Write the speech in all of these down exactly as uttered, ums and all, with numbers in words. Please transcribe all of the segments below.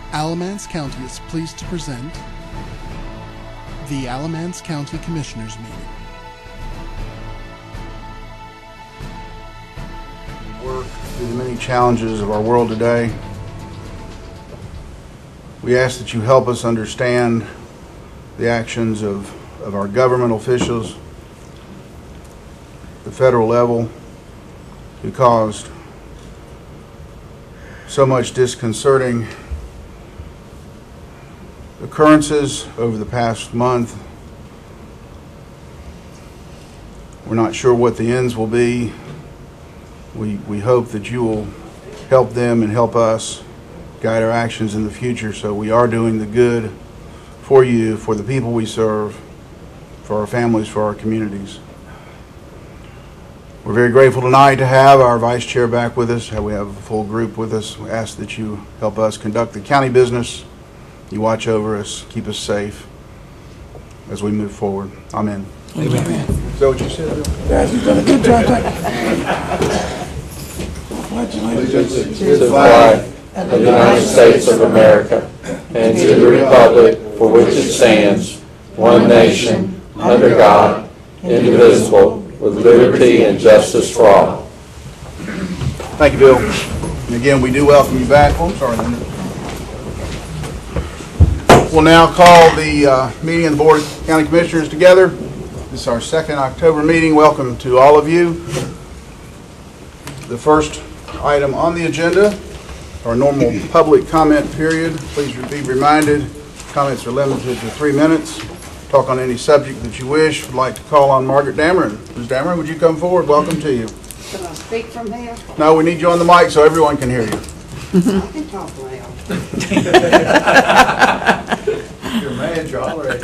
Alamance County is pleased to present the Alamance County Commissioners Meeting. Work through the many challenges of our world today. We ask that you help us understand the actions of, of our government officials, the federal level, who caused so much disconcerting occurrences over the past month. We're not sure what the ends will be. We, we hope that you will help them and help us guide our actions in the future, so we are doing the good for you, for the people we serve, for our families, for our communities. We're very grateful tonight to have our Vice Chair back with us. We have a full group with us. We ask that you help us conduct the county business. You watch over us, keep us safe as we move forward. Amen. Amen. Amen. Is that what you said, Bill? Yes, you've done a good job. Thank you. Allegiance to the flag of the United States of America and to the republic for which it stands, one nation, under God, indivisible, with liberty and justice for all. Thank you, Bill. And again, we do welcome you back. Oh, I'm sorry, Linda. We'll now call the uh, meeting of the Board of County Commissioners together. This is our second October meeting. Welcome to all of you. The first item on the agenda, our normal public comment period. Please be reminded, comments are limited to three minutes. Talk on any subject that you wish. Would like to call on Margaret Dameron. Miz Dameron, would you come forward? Welcome to you. Can I speak from here? No, we need you on the mic so everyone can hear you. I can talk loud. You're mad, you're already.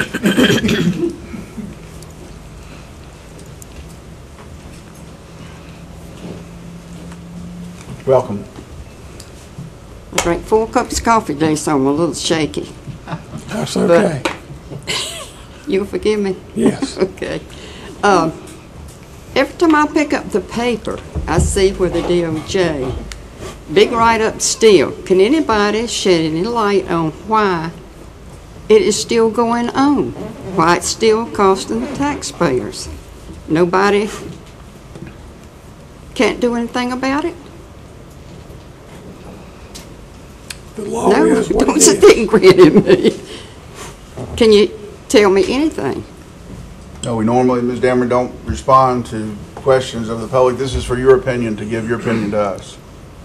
Welcome. I drank four cups of coffee today, so I'm a little shaky. That's okay. But you'll forgive me? Yes. Okay. Um, every time I pick up the paper, I see where the D O J, big write-up still. Can anybody shed any light on why it is still going on? Why it's still costing the taxpayers? Nobody can't do anything about it? The law No, is what don't it sit is. there and grin at me. Can you tell me anything? No, we normally, Miz Dameron, don't respond to questions of the public. This is for your opinion, to give your opinion to us.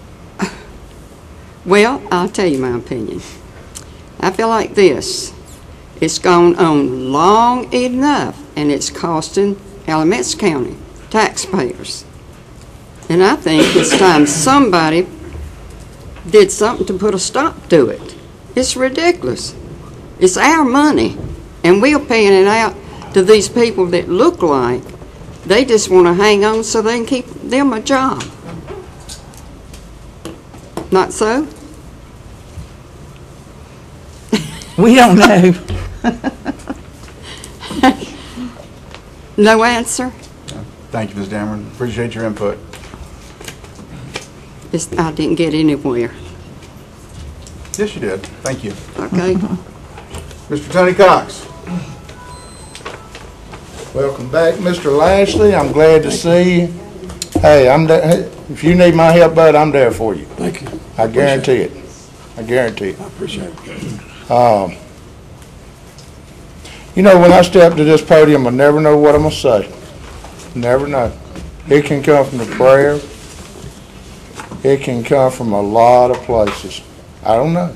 Well, I'll tell you my opinion. I feel like this. It's gone on long enough, and it's costing Alamance County taxpayers. And I think it's time somebody did something to put a stop to it. It's ridiculous. It's our money, and we're paying it out to these people that look like they just want to hang on so they can keep them a job. Not so? We don't know. No answer? Thank you, Miz Dameron. Appreciate your input. It's, I didn't get anywhere. Yes, you did. Thank you. Okay. Mister Tony Cox. Welcome back, Mister Lashley. I'm glad to see you. Hey, I'm there. If you need my help, bud, I'm there for you. Thank you. I guarantee it. I guarantee it. I appreciate it. Um, you know, when I step to this podium, I never know what I'm going to say. Never know. It can come from the prayer. It can come from a lot of places. I don't know.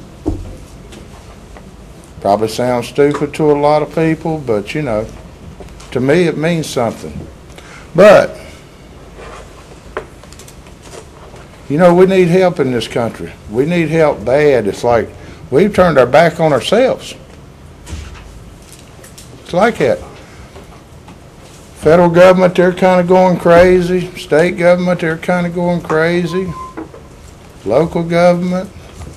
Probably sounds stupid to a lot of people, but you know, to me it means something. But, you know, we need help in this country. We need help bad. It's like we've turned our back on ourselves. It's like that. Federal government, they're kind of going crazy. State government, they're kind of going crazy. Local government.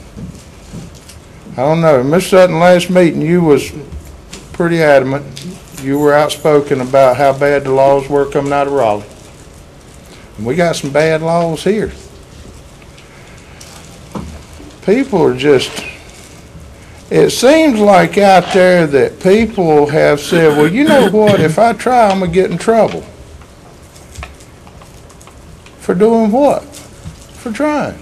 I don't know. Miz Sutton, last meeting you was pretty adamant. You were outspoken about how bad the laws were coming out of Raleigh. And we got some bad laws here. People are just it seems like out there that people have said, well, you know what, if I try, I'm going to get in trouble. For doing what? For trying.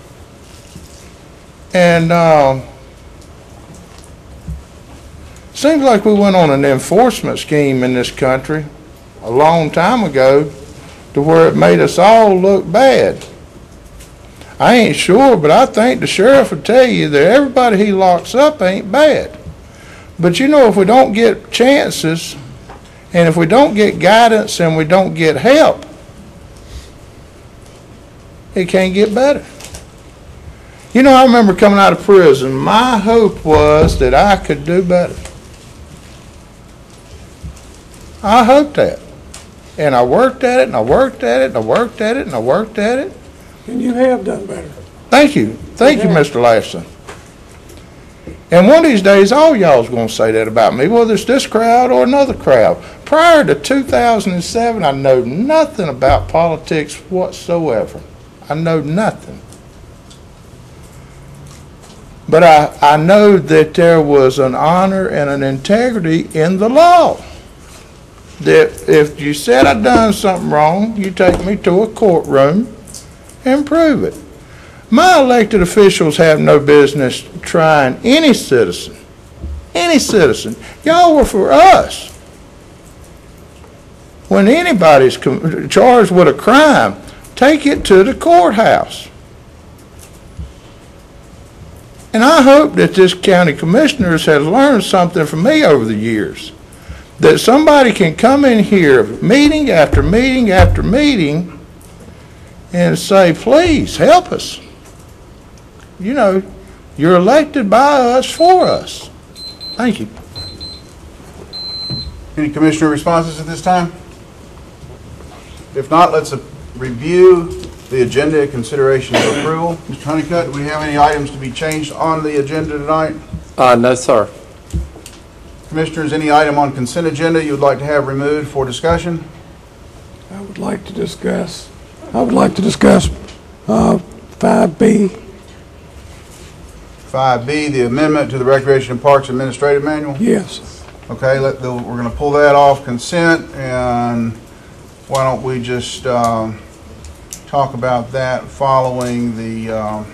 And um, seems like we went on an enforcement scheme in this country a long time ago to where it made us all look bad. I ain't sure, but I think the sheriff would tell you that everybody he locks up ain't bad. But you know, if we don't get chances, and if we don't get guidance and we don't get help, it can't get better. You know, I remember coming out of prison, my hope was that I could do better. I hoped that. And I worked at it, and I worked at it, and I worked at it, and I worked at it. And you have done better. Thank you. Thank you, Mister Larson. And one of these days, all y'all's going to say that about me, whether it's this crowd or another crowd. Prior to two thousand seven, I know nothing about politics whatsoever. I know nothing. But I, I know that there was an honor and an integrity in the law. That if you said I'd done something wrong, you take me to a courtroom and prove it. My elected officials have no business trying any citizen. Any citizen. Y'all were for us. When anybody's charged with a crime, take it to the courthouse. And I hope that this county commissioners has learned something from me over the years. That somebody can come in here meeting after meeting after meeting and say, please help us. You know, you're elected by us for us. Thank you. Any commissioner responses at this time? If not, let's uh, review the agenda, consideration of approval. Mister Honeycutt, do we have any items to be changed on the agenda tonight? Uh, no, sir. Commissioners, any item on consent agenda you would like to have removed for discussion? I would like to discuss, I would like to discuss uh, five B. five B, the amendment to the Recreation and Parks Administrative Manual? Yes. Okay, let the, we're going to pull that off consent, and why don't we just um, talk about that following the um,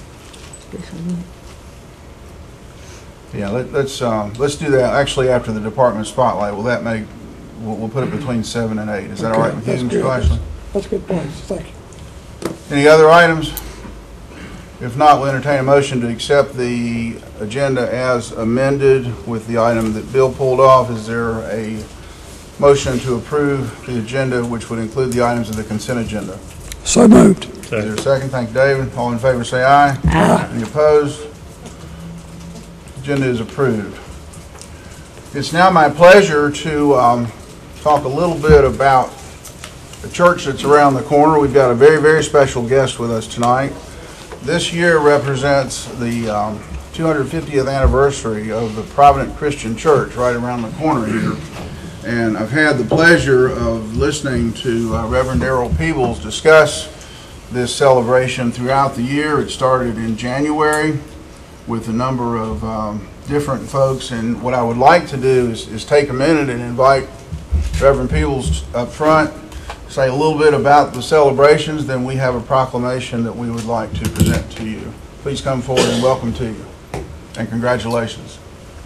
yeah, let, let's um, let's do that actually after the department spotlight. Will that make we'll, we'll put it between seven and eight. Is that Okay, all right with you, that's Mister good. Ashley? That's a good point. Thank you. Any other items? If not, we'll entertain a motion to accept the agenda as amended with the item that Bill pulled off. Is there a motion to approve the agenda, which would include the items of the consent agenda? So moved. Is there a second? Thank you, David. All in favor say aye. Aye. Any opposed? Agenda is approved. It's now my pleasure to um, talk a little bit about the church that's around the corner. We've got a very, very special guest with us tonight. This year represents the um, two hundred fiftieth anniversary of the Provident Christian Church right around the corner here. And I've had the pleasure of listening to uh, Reverend Darrell Peebles discuss this celebration throughout the year. It started in January with a number of um, different folks. And what I would like to do is, is take a minute and invite Reverend Peebles up front, say a little bit about the celebrations, then we have a proclamation that we would like to present to you. Please come forward and welcome to you. And congratulations.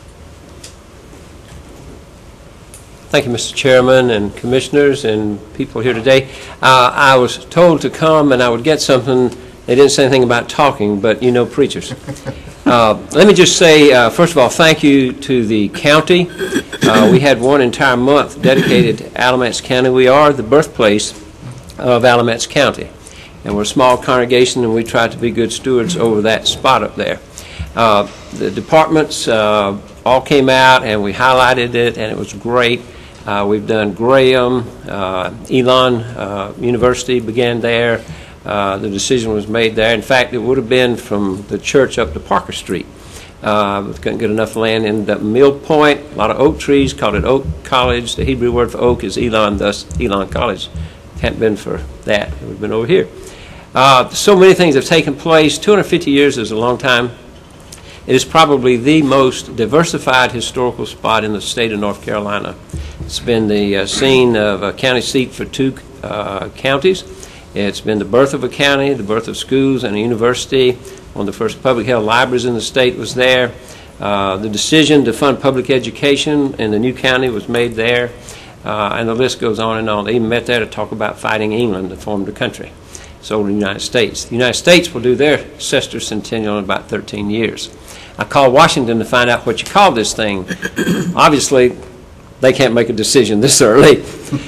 Thank you, Mister Chairman and commissioners and people here today. Uh, I was told to come and I would get something. They didn't say anything about talking, but you know preachers. Uh, let me just say, uh, first of all, thank you to the county. Uh, we had one entire month dedicated to Alamance County. We are the birthplace of Alamance County, and we're a small congregation, and we try to be good stewards over that spot up there. Uh, the departments uh, all came out, and we highlighted it, and it was great. Uh, we've done Graham, uh, Elon uh, University began there. Uh, the decision was made there. In fact, it would have been from the church up to Parker Street. Uh, we couldn't get enough land. Ended up Mill Point, a lot of oak trees, called it Oak College. The Hebrew word for oak is Elon, thus Elon College. If it hadn't been for that, it would have been over here. Uh, so many things have taken place. two hundred fifty years is a long time. It is probably the most diversified historical spot in the state of North Carolina. It's been the uh, scene of a county seat for two uh, counties. It's been the birth of a county, the birth of schools and a university. One of the first public held libraries in the state was there. Uh, the decision to fund public education in the new county was made there. Uh, and the list goes on and on. They even met there to talk about fighting England to form the country. So the United States. The United States will do their sesquicentennial in about thirteen years. I called Washington to find out what you call this thing. Obviously, they can't make a decision this early.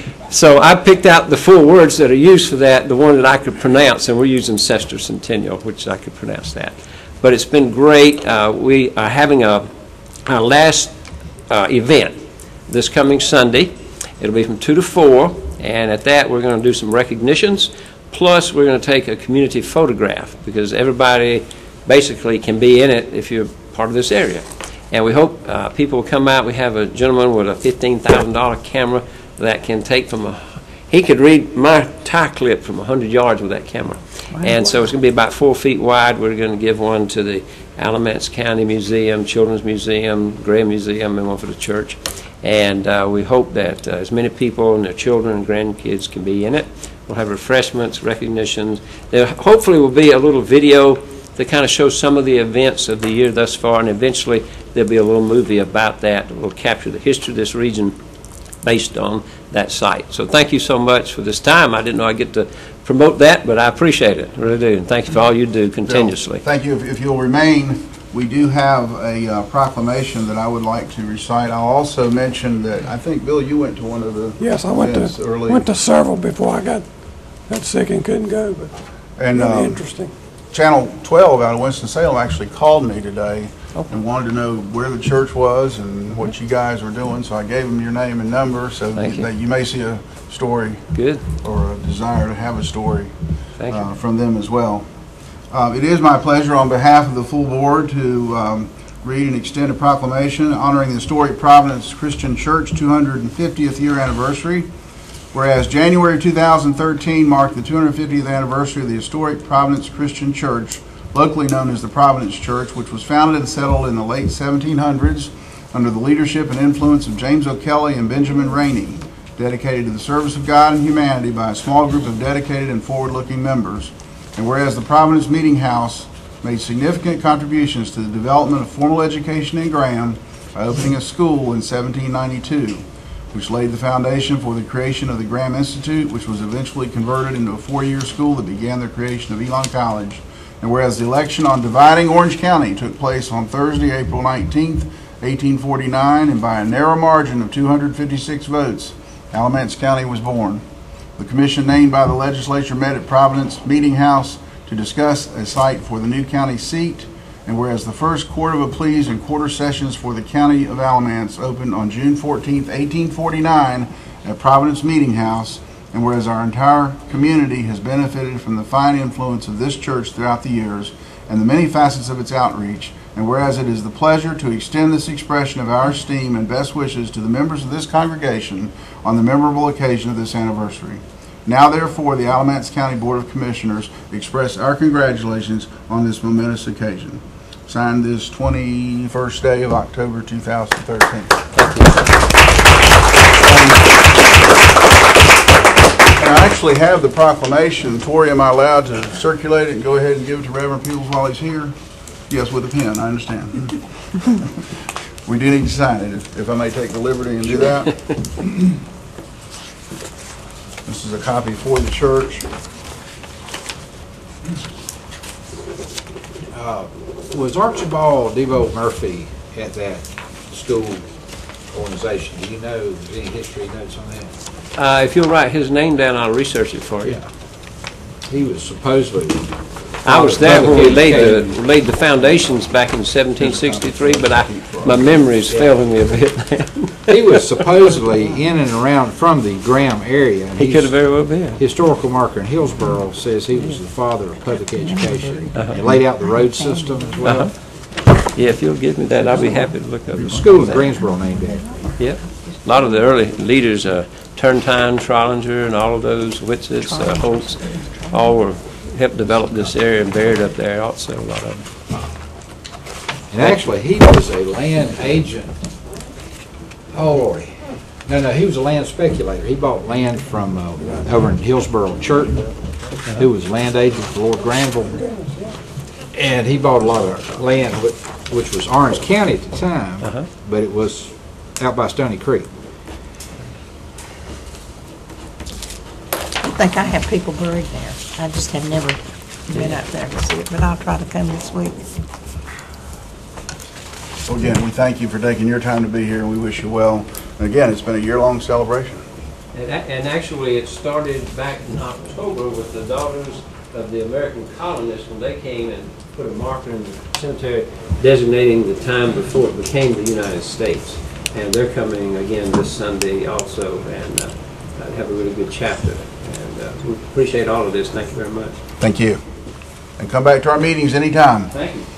So I picked out the full words that are used for that, the one that I could pronounce, and we're using sesquicentennial, which I could pronounce that. But it's been great. Uh, we are having a, our last uh, event this coming Sunday. It'll be from two to four, and at that we're going to do some recognitions, plus we're going to take a community photograph, because everybody basically can be in it if you're part of this area. And we hope uh, people will come out. We have a gentleman with a fifteen thousand dollar camera that can take from a, he could read my tie clip from one hundred yards with that camera. Wow. And so it's going to be about four feet wide. We're going to give one to the Alamance County Museum, Children's Museum, Graham Museum, and one for the church. And uh, we hope that uh, as many people and their children and grandkids can be in it. We'll have refreshments, recognitions. There hopefully will be a little video that kind of shows some of the events of the year thus far, and eventually there'll be a little movie about that that will capture the history of this region based on that site. So thank you so much for this time. I didn't know I'd get to promote that, but I appreciate it. I really do. And thank you for all you do continuously. Bill, thank you. If, if you'll remain, we do have a uh, proclamation that I would like to recite. I'll also mention that I think, Bill, you went to one of the Yes, I went to early. went to several before I got got sick and couldn't go, but and, really um, interesting. Channel twelve out of Winston-Salem actually called me today Okay. and wanted to know where the church was and what you guys were doing, so I gave them your name and number so Thank you. that you may see a story Good. or a desire to have a story Thank you. uh, from them as well. Uh, it is my pleasure on behalf of the full board to um, read and extend a proclamation honoring the historic Providence Christian Church two hundred fiftieth year anniversary. Whereas January two thousand thirteen marked the two hundred fiftieth anniversary of the historic Providence Christian Church, locally known as the Providence Church, which was founded and settled in the late seventeen hundreds under the leadership and influence of James O'Kelly and Benjamin Rainey, dedicated to the service of God and humanity by a small group of dedicated and forward-looking members. And whereas the Providence Meeting House made significant contributions to the development of formal education in Graham by opening a school in seventeen ninety-two, which laid the foundation for the creation of the Graham Institute, which was eventually converted into a four-year school that began the creation of Elon College. And whereas the election on dividing Orange County took place on Thursday, April nineteenth, eighteen forty-nine, and by a narrow margin of two hundred fifty-six votes, Alamance County was born. The commission named by the legislature met at Providence Meeting House to discuss a site for the new county seat. And whereas the first court of appeals and quarter sessions for the county of Alamance opened on June fourteenth, eighteen forty-nine at Providence Meeting House, and whereas our entire community has benefited from the fine influence of this church throughout the years and the many facets of its outreach, and whereas it is the pleasure to extend this expression of our esteem and best wishes to the members of this congregation on the memorable occasion of this anniversary. Now, therefore, the Alamance County Board of Commissioners express our congratulations on this momentous occasion. Signed this twenty-first day of October two thousand thirteen. Thank you. I actually have the proclamation. Tori, am I allowed to circulate it and go ahead and give it to Reverend Peebles while he's here? Yes, with a pen, I understand. We do need to sign it, if, if I may take the liberty and do that. This is a copy for the church. Uh, was Archibald Devo Murphy at that school organization? Do you know if there's any history notes on that? Uh, if you'll write his name down, I'll research it for you. Yeah. He was supposedly... I was there when we laid the laid the foundations back in seventeen sixty-three, but I my memory's failing me a bit. He was supposedly in and around from the Graham area. And He could have very well been. Historical marker in Hillsborough says he was the father of public education. He laid out the road system as well. Uh-huh. Yeah, if you'll give me that, I'll be happy to look up. There's a school in Greensboro named after him. Yep. A lot of the early leaders, uh, Turntine, Trollinger, and all of those, Witzitz, uh, Holtz, all were helped develop this area and buried up there also, a lot of them. And actually, he was a land agent. Oh, Lordy. No, no, he was a land speculator. He bought land from uh, over in Hillsborough, Churton, who was land agent for Lord Granville. And he bought a lot of land, which, which was Orange County at the time, uh-huh. but it was out by Stony Creek. I think I have people buried there. I just have never been up there to see it, but I'll try to come this week. Well, again, we thank you for taking your time to be here, and we wish you well. And again, it's been a year-long celebration. And, and actually, it started back in October with the Daughters of the American Colonists when they came and put a marker in the cemetery designating the time before it became the United States. And they're coming again this Sunday also, and uh, have a really good chapter. And uh, we appreciate all of this. Thank you very much. Thank you. And come back to our meetings anytime. Thank you.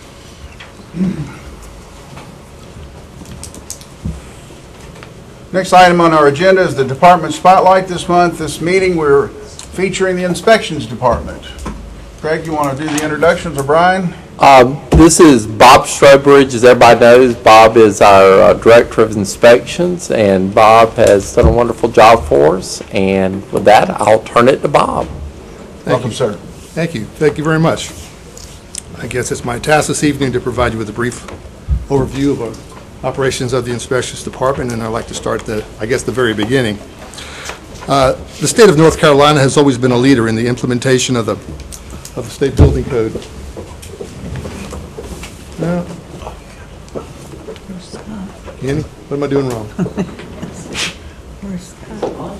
Next item on our agenda is the Department Spotlight this month. This meeting, we're featuring the Inspections Department. Craig, you want to do the introductions, or Brian? Um, this is Bob Strobridge. As everybody knows, Bob is our uh, Director of Inspections, and Bob has done a wonderful job for us. And with that, I'll turn it to Bob. Thank Welcome, you. sir. Thank you. Thank you very much. I guess it's my task this evening to provide you with a brief overview of our operations of the Inspections Department, and I'd like to start the, I guess, the very beginning. Uh, the state of North Carolina has always been a leader in the implementation of the of the state building code. No. Annie, what am I doing wrong? Where's Scott?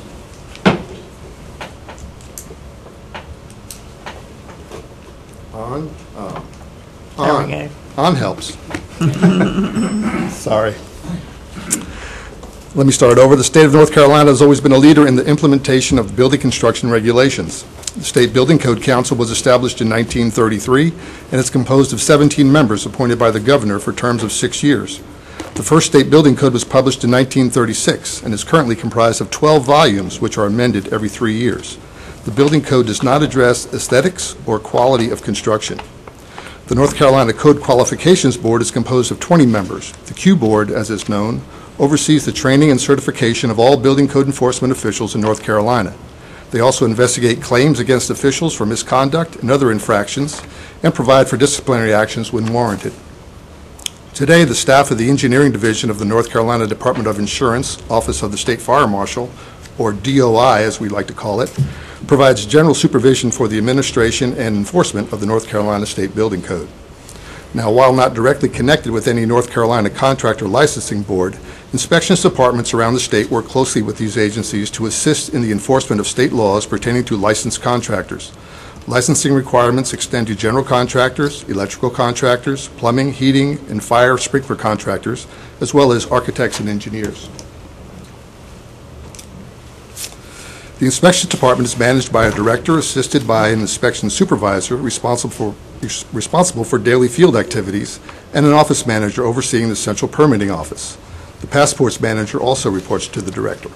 On? Oh. There On. we go. On helps. Sorry. Let me start over. The state of North Carolina has always been a leader in the implementation of building construction regulations. The State Building Code Council was established in nineteen thirty-three, and it's composed of seventeen members appointed by the governor for terms of six years. The first state building code was published in nineteen thirty-six and is currently comprised of twelve volumes, which are amended every three years. The building code does not address aesthetics or quality of construction. The North Carolina Code Qualifications Board is composed of twenty members. The Q Board, as is known, oversees the training and certification of all building code enforcement officials in North Carolina. They also investigate claims against officials for misconduct and other infractions and provide for disciplinary actions when warranted. Today, the staff of the Engineering Division of the North Carolina Department of Insurance, Office of the State Fire Marshal, or D O I as we like to call it, provides general supervision for the administration and enforcement of the North Carolina State Building Code. Now, while not directly connected with any North Carolina contractor licensing board, inspections departments around the state work closely with these agencies to assist in the enforcement of state laws pertaining to licensed contractors. Licensing requirements extend to general contractors, electrical contractors, plumbing, heating, and fire sprinkler contractors, as well as architects and engineers. The Inspections Department is managed by a director assisted by an inspection supervisor responsible for, responsible for daily field activities and an office manager overseeing the central permitting office. The passports manager also reports to the director.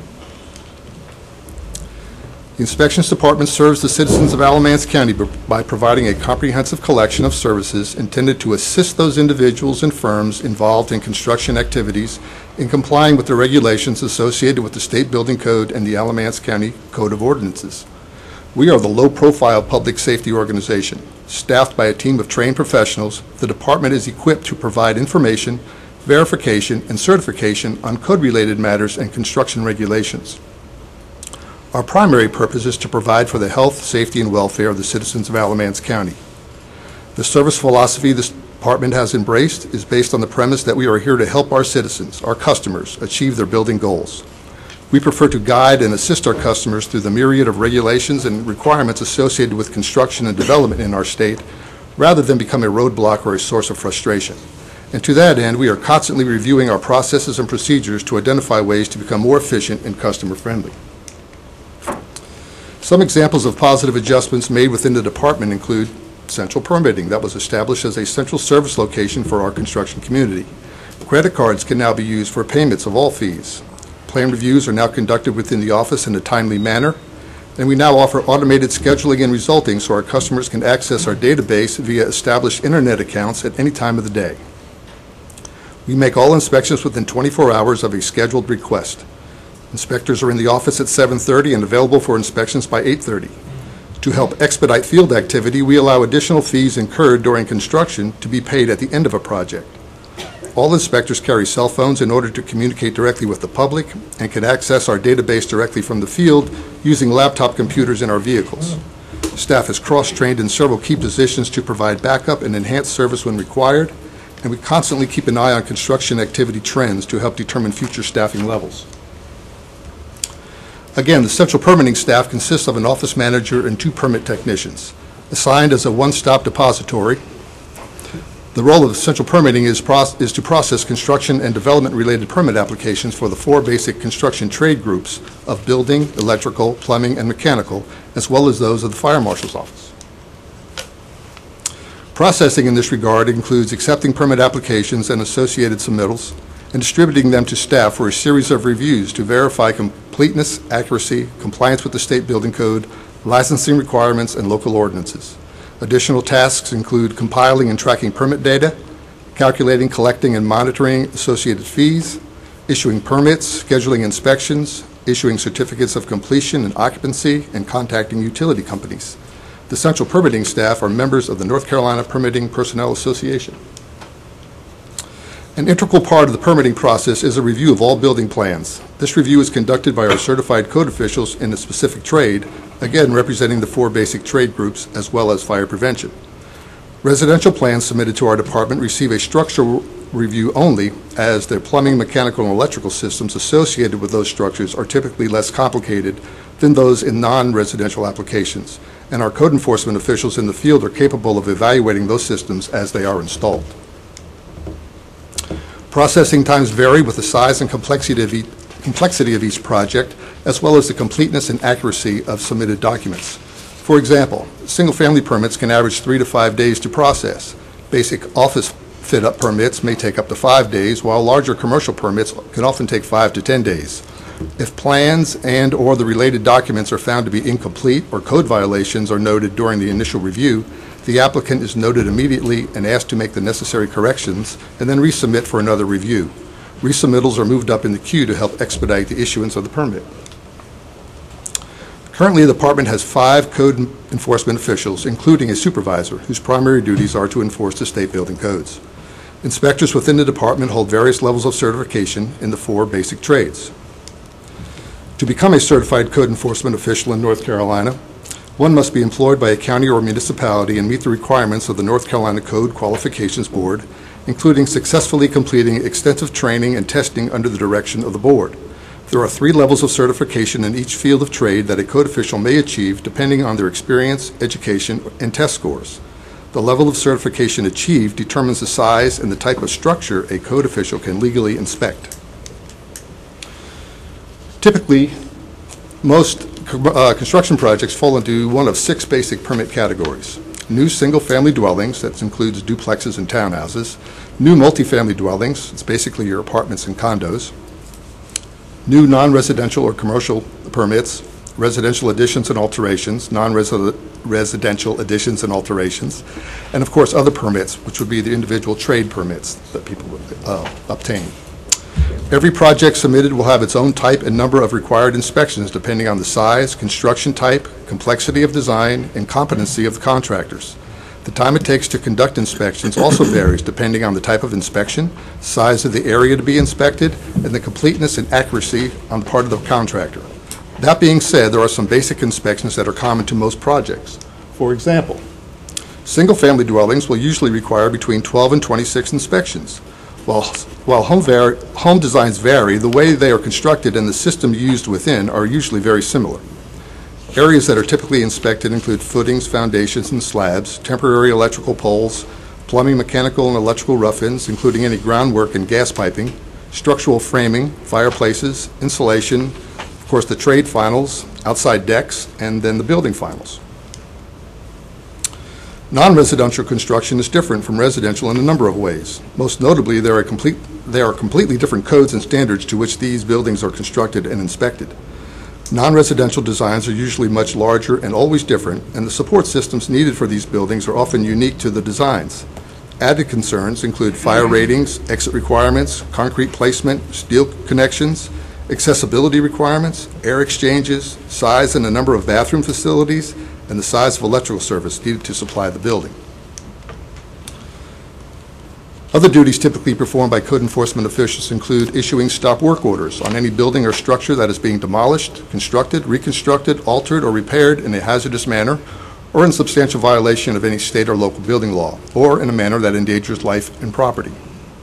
The Inspections Department serves the citizens of Alamance County by providing a comprehensive collection of services intended to assist those individuals and firms involved in construction activities in complying with the regulations associated with the State Building Code and the Alamance County Code of Ordinances. We are the low-profile public safety organization. Staffed by a team of trained professionals, the department is equipped to provide information, verification, and certification on code-related matters and construction regulations. Our primary purpose is to provide for the health, safety, and welfare of the citizens of Alamance County. The service philosophy this department has embraced is based on the premise that we are here to help our citizens, our customers, achieve their building goals. We prefer to guide and assist our customers through the myriad of regulations and requirements associated with construction and development in our state, rather than become a roadblock or a source of frustration. And to that end, we are constantly reviewing our processes and procedures to identify ways to become more efficient and customer-friendly. Some examples of positive adjustments made within the department include central permitting that was established as a central service location for our construction community. Credit cards can now be used for payments of all fees. Plan reviews are now conducted within the office in a timely manner, and we now offer automated scheduling and resulting so our customers can access our database via established internet accounts at any time of the day. We make all inspections within twenty-four hours of a scheduled request. Inspectors are in the office at seven thirty and available for inspections by eight thirty. To help expedite field activity, we allow additional fees incurred during construction to be paid at the end of a project. All inspectors carry cell phones in order to communicate directly with the public and can access our database directly from the field using laptop computers in our vehicles. Staff is cross-trained in several key positions to provide backup and enhanced service when required, and we constantly keep an eye on construction activity trends to help determine future staffing levels. Again, the central permitting staff consists of an office manager and two permit technicians, assigned as a one-stop depository. The role of central permitting is, proce- is to process construction and development-related permit applications for the four basic construction trade groups of building, electrical, plumbing, and mechanical, as well as those of the fire marshal's office. Processing in this regard includes accepting permit applications and associated submittals and distributing them to staff for a series of reviews to verify completeness, accuracy, compliance with the state building code, licensing requirements, and local ordinances. Additional tasks include compiling and tracking permit data, calculating, collecting, and monitoring associated fees, issuing permits, scheduling inspections, issuing certificates of completion and occupancy, and contacting utility companies. The central permitting staff are members of the North Carolina Permitting Personnel Association. An integral part of the permitting process is a review of all building plans. This review is conducted by our certified code officials in a specific trade, again representing the four basic trade groups as well as fire prevention. Residential plans submitted to our department receive a structural review only, as their plumbing, mechanical, and electrical systems associated with those structures are typically less complicated than those in non-residential applications, and our code enforcement officials in the field are capable of evaluating those systems as they are installed. Processing times vary with the size and complexity of, e complexity of each project, as well as the completeness and accuracy of submitted documents. For example, single-family permits can average three to five days to process. Basic office fit-up permits may take up to five days, while larger commercial permits can often take five to ten days. If plans and or the related documents are found to be incomplete or code violations are noted during the initial review, the applicant is noted immediately and asked to make the necessary corrections and then resubmit for another review. Resubmittals are moved up in the queue to help expedite the issuance of the permit. Currently, the department has five code enforcement officials, including a supervisor, whose primary duties are to enforce the state building codes. Inspectors within the department hold various levels of certification in the four basic trades. To become a certified code enforcement official in North Carolina, one must be employed by a county or municipality and meet the requirements of the North Carolina Code Qualifications Board, including successfully completing extensive training and testing under the direction of the board. There are three levels of certification in each field of trade that a code official may achieve depending on their experience, education, and test scores. The level of certification achieved determines the size and the type of structure a code official can legally inspect. Typically, most uh, construction projects fall into one of six basic permit categories. New single-family dwellings, that includes duplexes and townhouses. New multifamily dwellings, it's basically your apartments and condos. New non-residential or commercial permits, residential additions and alterations, non-residential additions and alterations, and of course other permits, which would be the individual trade permits that people would uh, obtain. Every project submitted will have its own type and number of required inspections depending on the size, construction type, complexity of design, and competency of the contractors. The time it takes to conduct inspections also varies depending on the type of inspection, size of the area to be inspected, and the completeness and accuracy on the part of the contractor. That being said, there are some basic inspections that are common to most projects. For example, single-family dwellings will usually require between twelve and twenty-six inspections. While, while home, var home designs vary, the way they are constructed and the system used within are usually very similar. Areas that are typically inspected include footings, foundations, and slabs, temporary electrical poles, plumbing, mechanical, and electrical rough-ins, including any groundwork and gas piping, structural framing, fireplaces, insulation, of course the trade finals, outside decks, and then the building finals. Non-residential construction is different from residential in a number of ways. Most notably, there are, complete, there are completely different codes and standards to which these buildings are constructed and inspected. Non-residential designs are usually much larger and always different, and the support systems needed for these buildings are often unique to the designs. Added concerns include fire ratings, exit requirements, concrete placement, steel connections, accessibility requirements, air exchanges, size and the number of bathroom facilities, and the size of electrical service needed to supply the building. Other duties typically performed by code enforcement officials include issuing stop work orders on any building or structure that is being demolished, constructed, reconstructed, altered, or repaired in a hazardous manner, or in substantial violation of any state or local building law, or in a manner that endangers life and property.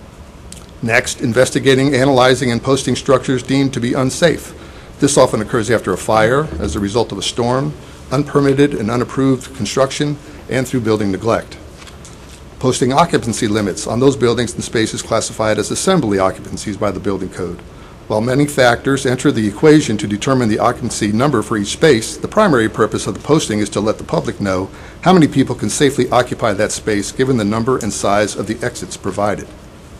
Next, investigating, analyzing, and posting structures deemed to be unsafe. This often occurs after a fire, as a result of a storm, unpermitted and unapproved construction, and through building neglect. Posting occupancy limits on those buildings and spaces classified as assembly occupancies by the building code. While many factors enter the equation to determine the occupancy number for each space, the primary purpose of the posting is to let the public know how many people can safely occupy that space given the number and size of the exits provided.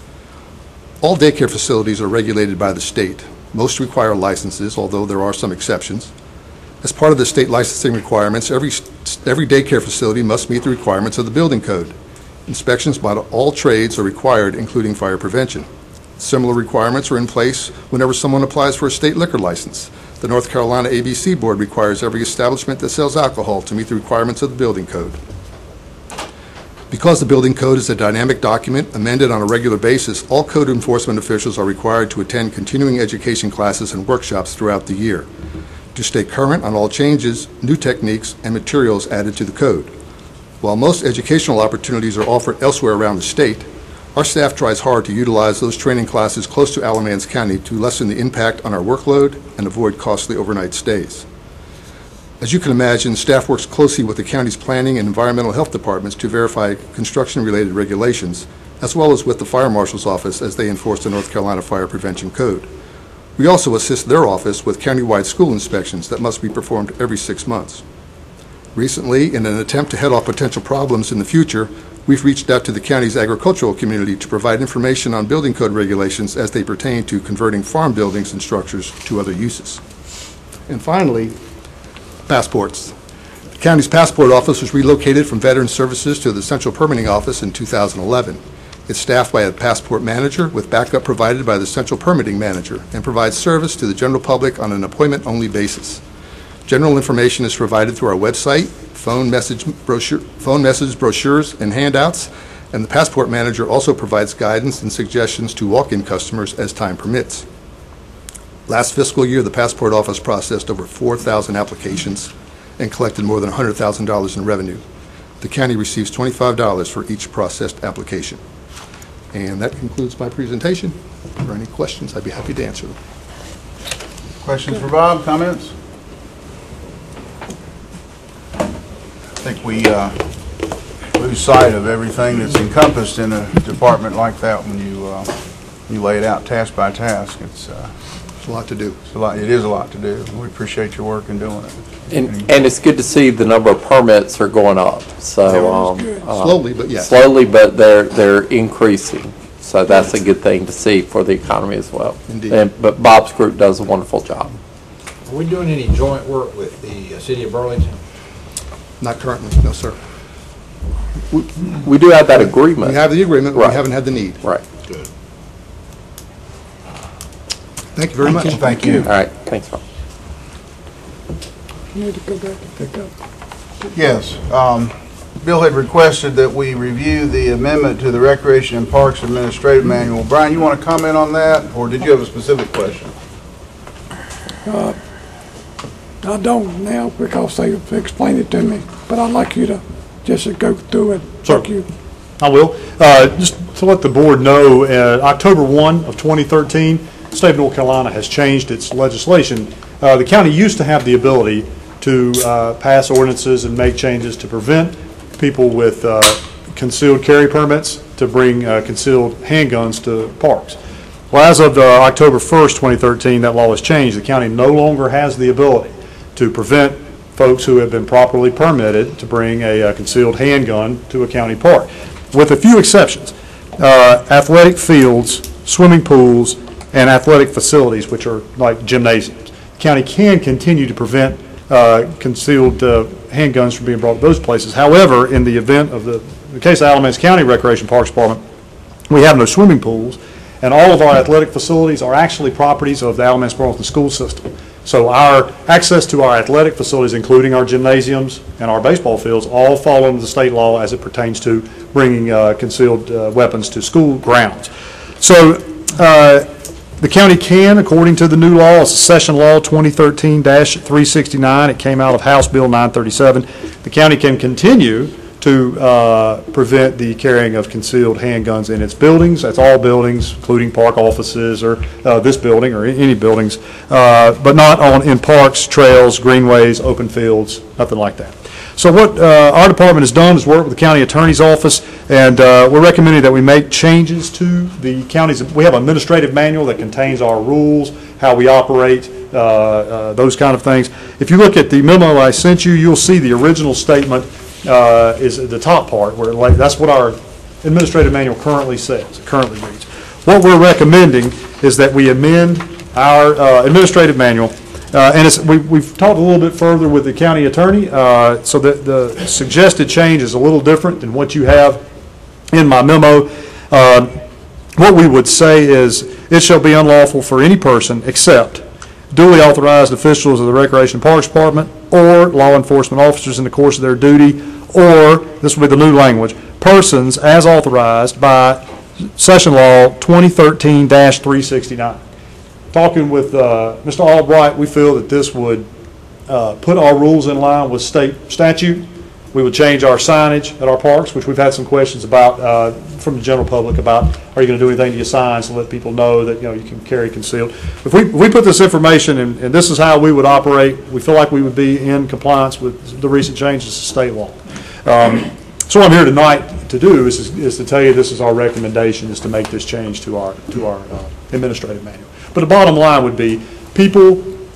All daycare facilities are regulated by the state. Most require licenses, although there are some exceptions. As part of the state licensing requirements, every, every daycare facility must meet the requirements of the building code. Inspections by all trades are required, including fire prevention. Similar requirements are in place whenever someone applies for a state liquor license. The North Carolina A B C Board requires every establishment that sells alcohol to meet the requirements of the building code. Because the building code is a dynamic document amended on a regular basis, all code enforcement officials are required to attend continuing education classes and workshops throughout the year to stay current on all changes, new techniques, and materials added to the code. While most educational opportunities are offered elsewhere around the state, our staff tries hard to utilize those training classes close to Alamance County to lessen the impact on our workload and avoid costly overnight stays. As you can imagine, staff works closely with the county's planning and environmental health departments to verify construction-related regulations, as well as with the Fire Marshal's office as they enforce the North Carolina Fire Prevention Code. We also assist their office with countywide school inspections that must be performed every six months. Recently, in an attempt to head off potential problems in the future, we've reached out to the county's agricultural community to provide information on building code regulations as they pertain to converting farm buildings and structures to other uses. And finally, passports. The county's passport office was relocated from Veteran Services to the Central Permitting Office in two thousand eleven. It's staffed by a passport manager with backup provided by the Central Permitting Manager and provides service to the general public on an appointment-only basis. General information is provided through our website, phone message, brochure, phone message brochures, and handouts, and the passport manager also provides guidance and suggestions to walk-in customers as time permits. Last fiscal year, the passport office processed over four thousand applications and collected more than one hundred thousand dollars in revenue. The county receives twenty-five dollars for each processed application. And that concludes my presentation. If there are any questions, I'd be happy to answer them. Questions for Bob, comments? I think we uh, lose sight of everything that's encompassed in a department like that when you uh, you lay it out task by task. It's, uh, it's a lot to do. It's a lot. It is a lot to do. We appreciate your work in doing it. And, and it's good to see the number of permits are going up. So um, uh, slowly, but yes. Slowly, but they're they're increasing. So that's a good thing to see for the economy as well. Indeed. And, but Bob's group does a wonderful job. Are we doing any joint work with the uh, city of Burlington? Not currently, no, sir. We, we do have that agreement. We have the agreement, but Right. we haven't had the need. Right. Good. Thank you very much. Thank you. All right. Thanks, Bob. You need to go back and pick up. Yes. Um, Bill had requested that we review the amendment to the Recreation and Parks Administrative Manual. Brian, you want to comment on that, or did you have a specific question? Uh, I don't now because they explained it to me, but I'd like you to just go through it. Sure. Thank you. I will. Uh, just to let the board know, uh, October first of twenty thirteen, the state of North Carolina has changed its legislation. Uh, the county used to have the ability to uh, pass ordinances and make changes to prevent people with uh, concealed carry permits to bring uh, concealed handguns to parks. Well, as of uh, October first, twenty thirteen, that law has changed. The county no longer has the ability to prevent folks who have been properly permitted to bring a, a concealed handgun to a county park, with a few exceptions. Uh, athletic fields, swimming pools, and athletic facilities, which are like gymnasiums. The county can continue to prevent uh, concealed uh, handguns from being brought to those places. However, in the event of the, the case of Alamance County Recreation Parks Department, we have no swimming pools, and all of our athletic facilities are actually properties of the Alamance Burlington school system. So our access to our athletic facilities, including our gymnasiums and our baseball fields, all fall under the state law as it pertains to bringing uh, concealed uh, weapons to school grounds. So uh, the county can, according to the new law, it's Session Law twenty thirteen dash three sixty-nine. It came out of House Bill nine thirty-seven. The county can continue to uh, prevent the carrying of concealed handguns in its buildings. That's all buildings, including park offices or uh, this building or any buildings, uh, but not on in parks, trails, greenways, open fields, nothing like that. So what uh, our department has done is work with the county attorney's office, and uh, we're recommending that we make changes to the county's. We have an administrative manual that contains our rules, how we operate, uh, uh, those kind of things. If you look at the memo I sent you, you'll see the original statement Uh, is the top part, where like, that's what our administrative manual currently says, it currently reads. What we're recommending is that we amend our uh, administrative manual, uh, and it's, we, we've talked a little bit further with the county attorney, uh, so that the suggested change is a little different than what you have in my memo. Uh, what we would say is, it shall be unlawful for any person except duly authorized officials of the Recreation Parks Department or law enforcement officers in the course of their duty, or, this will be the new language, persons as authorized by Session Law twenty thirteen dash three sixty-nine. Talking with uh, Mister Albright, we feel that this would uh, put our rules in line with state statute. We would change our signage at our parks, which we've had some questions about uh, from the general public about, are you going to do anything to your signs to let people know that, you know, you can carry concealed. If we, if we put this information, and, and this is how we would operate, we feel like we would be in compliance with the recent changes to state law. Um, so what I'm here tonight to do is, is, is to tell you this is our recommendation, is to make this change to our, to our uh, administrative manual. But the bottom line would be, people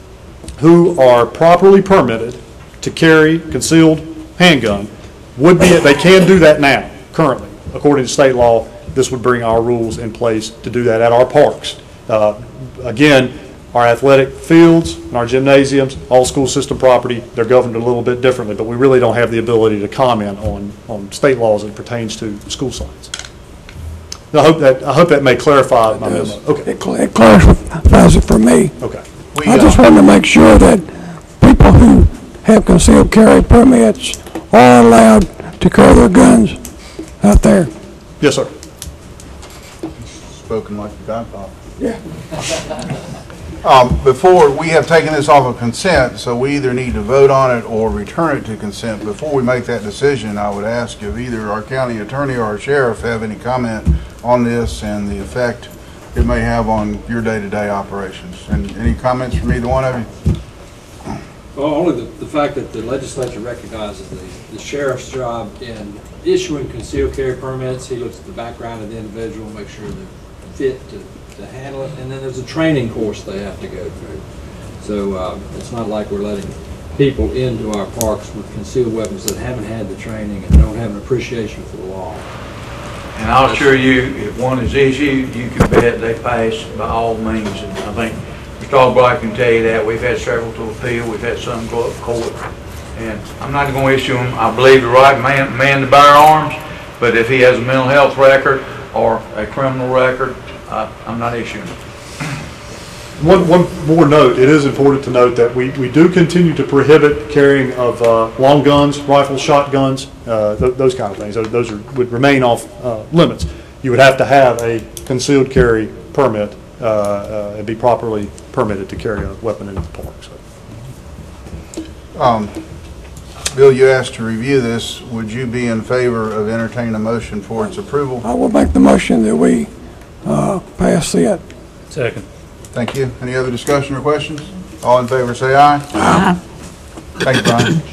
who are properly permitted to carry concealed handgun would be, they can do that now, currently. According to state law, this would bring our rules in place to do that at our parks. Uh, again, our athletic fields and our gymnasiums, all school system property, they're governed a little bit differently, but we really don't have the ability to comment on, on state laws as it pertains to school signs. I hope that, I hope that may clarify my memo. Okay. It, cl it clarifies it for me. Okay. We, I just uh, want to make sure that people who have concealed carry permits are allowed to carry their guns out there. Yes, sir. Spoken like the Godfather. Yeah. Um, before, we have taken this off of consent, so we either need to vote on it or return it to consent. Before we make that decision, I would ask if either our county attorney or our sheriff have any comment on this and the effect it may have on your day-to-day operations. And any comments from either one of you? Well, only the, the fact that the legislature recognizes the, the sheriff's job in issuing concealed carry permits. He looks at the background of the individual, make sure they're fit to, to handle it, and then there's a training course they have to go through. So um, it's not like we're letting people into our parks with concealed weapons that haven't had the training and don't have an appreciation for the law. And I'll assure you, if one is issued, you can bet they pass by all means. And I think Mister Albright can tell you that. We've had several to appeal. We've had some go up court. And I'm not going to issue them, I believe, the right man, man to bear arms. But if he has a mental health record or a criminal record, uh, I'm not issuing them. One, one more note, it is important to note that we, we do continue to prohibit carrying of uh, long guns, rifles, shotguns, uh, th those kind of things. Those, those are, would remain off uh, limits. You would have to have a concealed carry permit uh, uh, and be properly permitted to carry a weapon into the park. So. Um, Bill, you asked to review this. Would you be in favor of entertaining a motion for its approval? I will make the motion that we uh, pass it. Second. Thank you. Any other discussion or questions? All in favor say aye. Aye. Thank you, Brian.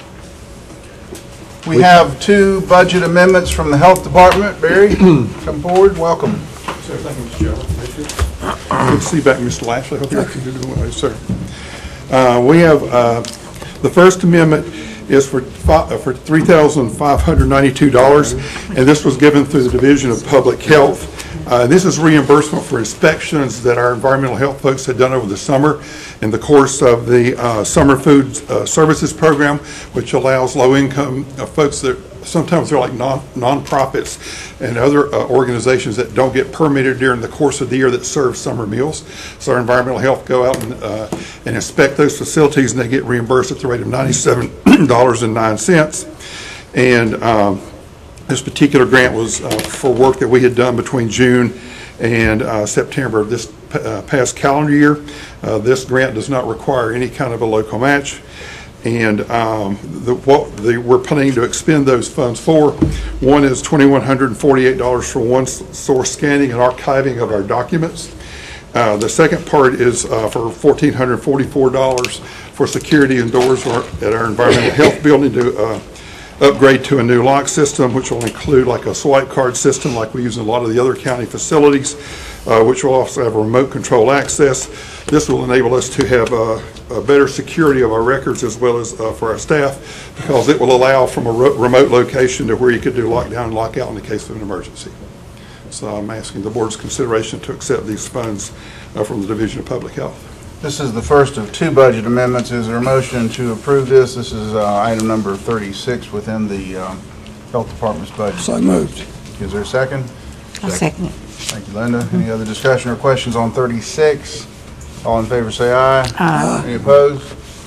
We have two budget amendments from the Health Department. Barry, come forward. Welcome. Sir, thank you, Mister Chairman. Good to see you back, Mister Lashley. Hope you're doing well, sir. Uh, we have uh, the first amendment is for uh, for three thousand five hundred ninety-two dollars, and this was given through the Division of Public Health. Uh, This is reimbursement for inspections that our environmental health folks had done over the summer in the course of the uh, Summer Food uh, Services Program, which allows low-income uh, folks that sometimes they're like non nonprofits and other uh, organizations that don't get permitted during the course of the year that serve summer meals. So our environmental health go out and, uh, and inspect those facilities, and they get reimbursed at the rate of ninety-seven dollars and nine cents. And um, this particular grant was uh, for work that we had done between June and uh, September of this uh, past calendar year. Uh, this grant does not require any kind of a local match. And um, the, what the, we're planning to expend those funds for, one is two thousand one hundred forty-eight dollars for one source scanning and archiving of our documents. Uh, the second part is uh, for one thousand four hundred forty-four dollars for security indoors at our environmental health building to uh, upgrade to a new lock system, which will include like a swipe card system like we use in a lot of the other county facilities, uh, which will also have remote control access. This will enable us to have uh, a better security of our records as well as uh, for our staff, because it will allow from a remote location to where you could do lockdown and lockout in the case of an emergency. So I'm asking the board's consideration to accept these funds uh, from the Division of Public Health. This is the first of two budget amendments. Is there a motion to approve this? This is uh, item number thirty-six within the um, Health Department's budget. So moved. Is there a second? I'll second it. Thank you, Linda. Any other discussion or questions on thirty-six? All in favor say aye. Aye. Any opposed?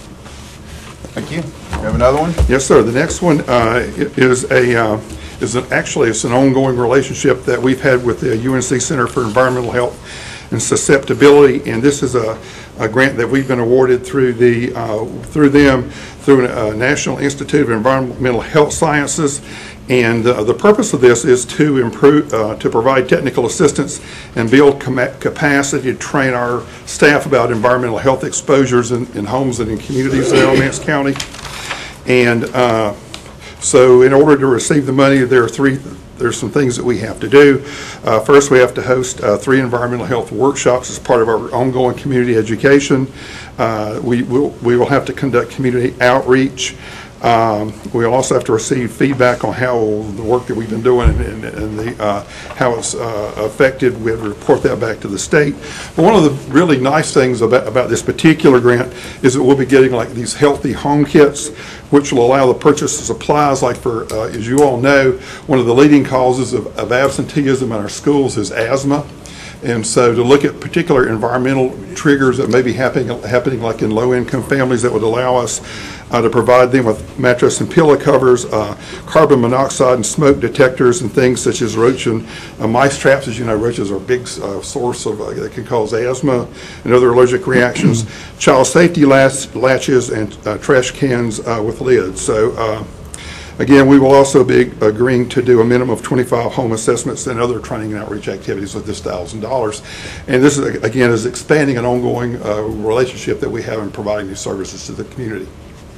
Thank you. You have another one? Yes, sir. The next one uh, is a uh, is an, actually it's an ongoing relationship that we've had with the U N C Center for Environmental Health and Susceptibility, and this is a, a grant that we've been awarded through the uh, through them through a National Institute of Environmental Health Sciences. And uh, the purpose of this is to improve, uh, to provide technical assistance and build capacity to train our staff about environmental health exposures in, in homes and in communities in Alamance County. And uh, so in order to receive the money, there are three, there's some things that we have to do. Uh, first, we have to host uh, three environmental health workshops as part of our ongoing community education. Uh, we, will, we will have to conduct community outreach. Um, we'll also have to receive feedback on how the work that we've been doing and, and, and the, uh, how it's uh, affected. We have to report that back to the state. But one of the really nice things about, about this particular grant is that we'll be getting like these healthy home kits, which will allow the purchase of supplies. Like for, uh, as you all know, one of the leading causes of, of absenteeism in our schools is asthma. And so to look at particular environmental triggers that may be happening, happening like in low-income families, that would allow us uh, to provide them with mattress and pillow covers, uh, carbon monoxide and smoke detectors, and things such as roach and uh, mice traps. As you know, roaches are a big uh, source of uh, that can cause asthma and other allergic reactions. Child safety latch, latches and uh, trash cans uh, with lids. So. Uh, Again, we will also be agreeing to do a minimum of twenty-five home assessments and other training and outreach activities with this one thousand dollars. And this, is, again, is expanding an ongoing uh, relationship that we have in providing these services to the community.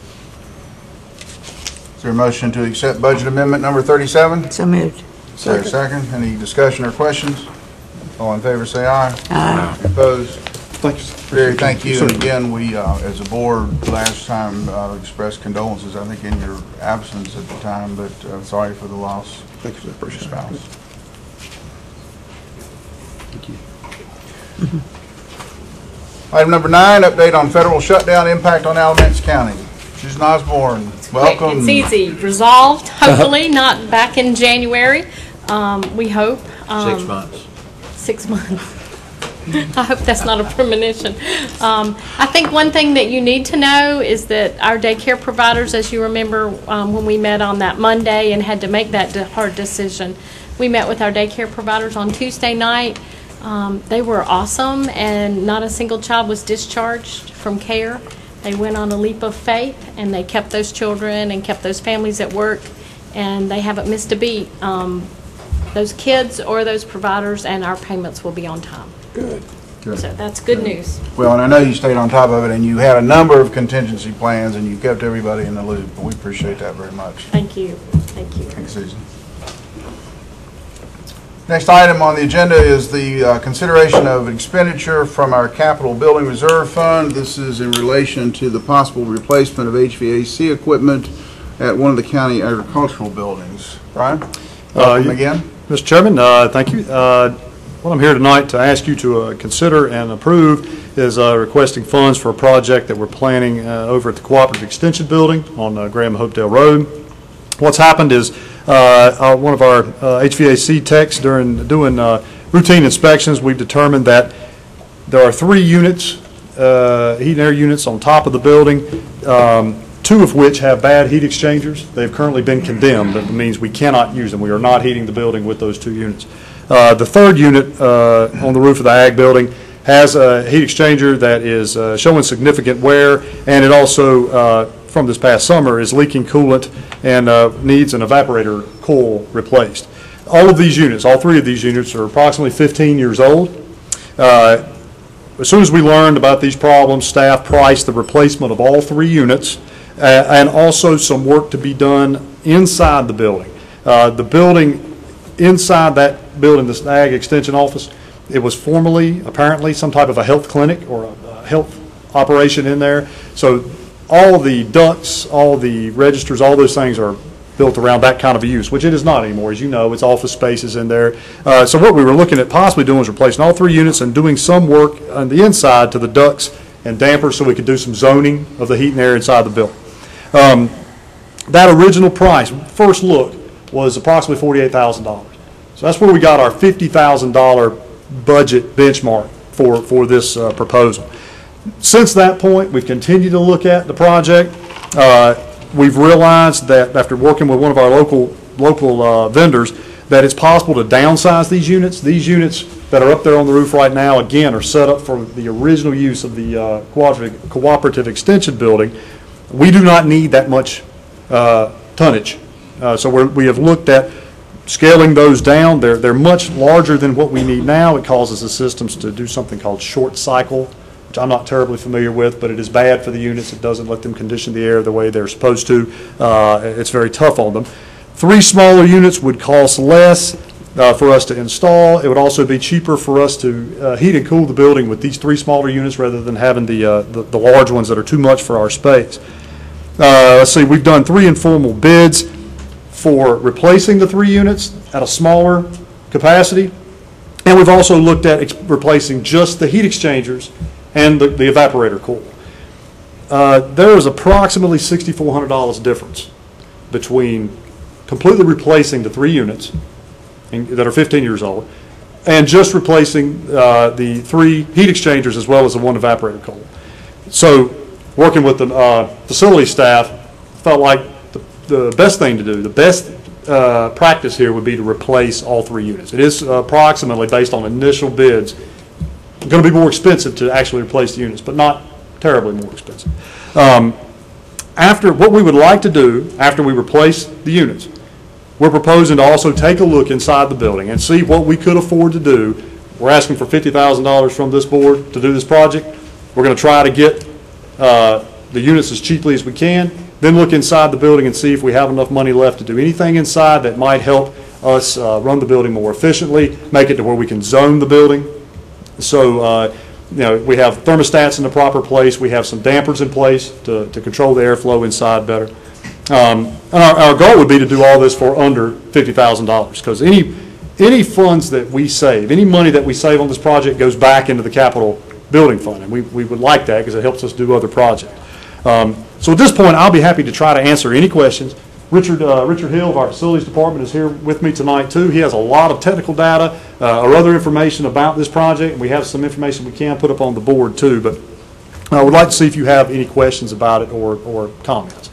Is there a motion to accept budget amendment number thirty-seven? So moved. Is there a second? Any discussion or questions? All in favor say aye. Aye. Opposed? Thank you. Very thank you. And again, we, uh, as a board, last time uh, expressed condolences, I think, in your absence at the time, but uh, sorry for the loss. Thank you for that precious spouse. Thank you. Mm-hmm. Item number nine, update on federal shutdown impact on Alamance County. Susan Osborne, welcome. It's easy. Resolved, hopefully, not back in January. Um, we hope. Um, Six months. Six months. I hope that's not a premonition. Um, I think one thing that you need to know is that our daycare providers, as you remember um, when we met on that Monday and had to make that de- hard decision, we met with our daycare providers on Tuesday night. Um, they were awesome, and not a single child was discharged from care. They went on a leap of faith, and they kept those children and kept those families at work, and they haven't missed a beat. Um, those kids or those providers, and our payments will be on time. Good. Good. So that's good news. Well, and I know you stayed on top of it, and you had a number of contingency plans, and you kept everybody in the loop. We appreciate that very much. Thank you. Thank you. Thanks, Susan. Next item on the agenda is the uh, consideration of expenditure from our Capital Building Reserve Fund. This is in relation to the possible replacement of H V A C equipment at one of the county agricultural buildings. Brian, welcome uh, again. Mister Chairman, uh, thank you. Uh, what I'm here tonight to ask you to uh, consider and approve is uh, requesting funds for a project that we're planning uh, over at the Cooperative Extension Building on uh, Graham Hopedale Road. What's happened is uh, our, one of our uh, H V A C techs during doing uh, routine inspections, we've determined that there are three units, uh, heat and air units on top of the building, um, two of which have bad heat exchangers. They've currently been condemned. That means we cannot use them. We are not heating the building with those two units. Uh, the third unit uh, on the roof of the ag building has a heat exchanger that is uh, showing significant wear, and it also, uh, from this past summer, is leaking coolant and uh, needs an evaporator coil replaced. All of these units, all three of these units, are approximately fifteen years old. Uh, as soon as we learned about these problems, staff priced the replacement of all three units uh, and also some work to be done inside the building. Uh, the building, inside that building, this ag extension office, it was formerly apparently some type of a health clinic or a, a health operation in there. So all the ducts, all the registers, all those things are built around that kind of a use, which it is not anymore. As you know, it's office spaces in there. Uh, so what we were looking at possibly doing was replacing all three units and doing some work on the inside to the ducts and dampers so we could do some zoning of the heat and air inside the building. Um, that original price, first look, was approximately forty-eight thousand dollars. So that's where we got our fifty thousand dollar budget benchmark for, for this uh, proposal. Since that point, we've continued to look at the project. Uh, we've realized that after working with one of our local, local uh, vendors, that it's possible to downsize these units. These units that are up there on the roof right now, again, are set up for the original use of the uh, cooperative, cooperative extension building. We do not need that much uh, tonnage. Uh, so we're, we have looked at scaling those down. They're, they're much larger than what we need now. It causes the systems to do something called short cycle, which I'm not terribly familiar with, but it is bad for the units. It doesn't let them condition the air the way they're supposed to. Uh, it's very tough on them. Three smaller units would cost less uh, for us to install. It would also be cheaper for us to uh, heat and cool the building with these three smaller units rather than having the, uh, the, the large ones that are too much for our space. Uh, let's see, we've done three informal bids for replacing the three units at a smaller capacity, and we've also looked at ex replacing just the heat exchangers and the, the evaporator coil. Uh, there is approximately six thousand four hundred dollars difference between completely replacing the three units in, that are fifteen years old and just replacing uh, the three heat exchangers as well as the one evaporator coil. So working with the uh, facility staff, felt like the, the best thing to do, the best uh, practice here would be to replace all three units. It is uh, approximately, based on initial bids, going to be more expensive to actually replace the units, but not terribly more expensive. Um, after what we would like to do after we replace the units, we're proposing to also take a look inside the building and see what we could afford to do. We're asking for fifty thousand dollars from this board to do this project. We're going to try to get uh, the units as cheaply as we can, then look inside the building and see if we have enough money left to do anything inside that might help us uh, run the building more efficiently, make it to where we can zone the building. So, uh, you know, we have thermostats in the proper place. We have some dampers in place to, to control the airflow inside better. Um, and our, our goal would be to do all this for under fifty thousand dollars, because any, any funds that we save, any money that we save on this project goes back into the capital building fund, and we, we would like that because it helps us do other projects. Um, so at this point, I'll be happy to try to answer any questions. Richard, uh, Richard Hill of our facilities department is here with me tonight too. He has a lot of technical data uh, or other information about this project, and we have some information we can put up on the board too, but I would like to see if you have any questions about it or, or comments.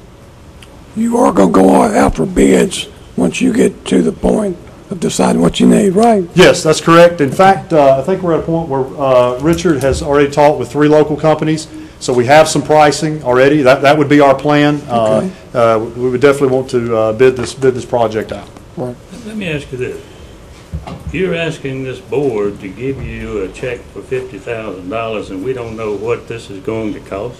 You are going to go out for bids once you get to the point of deciding what you need, right? Yes, that's correct. In fact, uh, I think we're at a point where uh, Richard has already talked with three local companies, so we have some pricing already. That that would be our plan. Okay. Uh, uh, we would definitely want to uh, bid this bid this project out. Right. Let me ask you this: you're asking this board to give you a check for fifty thousand dollars, and we don't know what this is going to cost?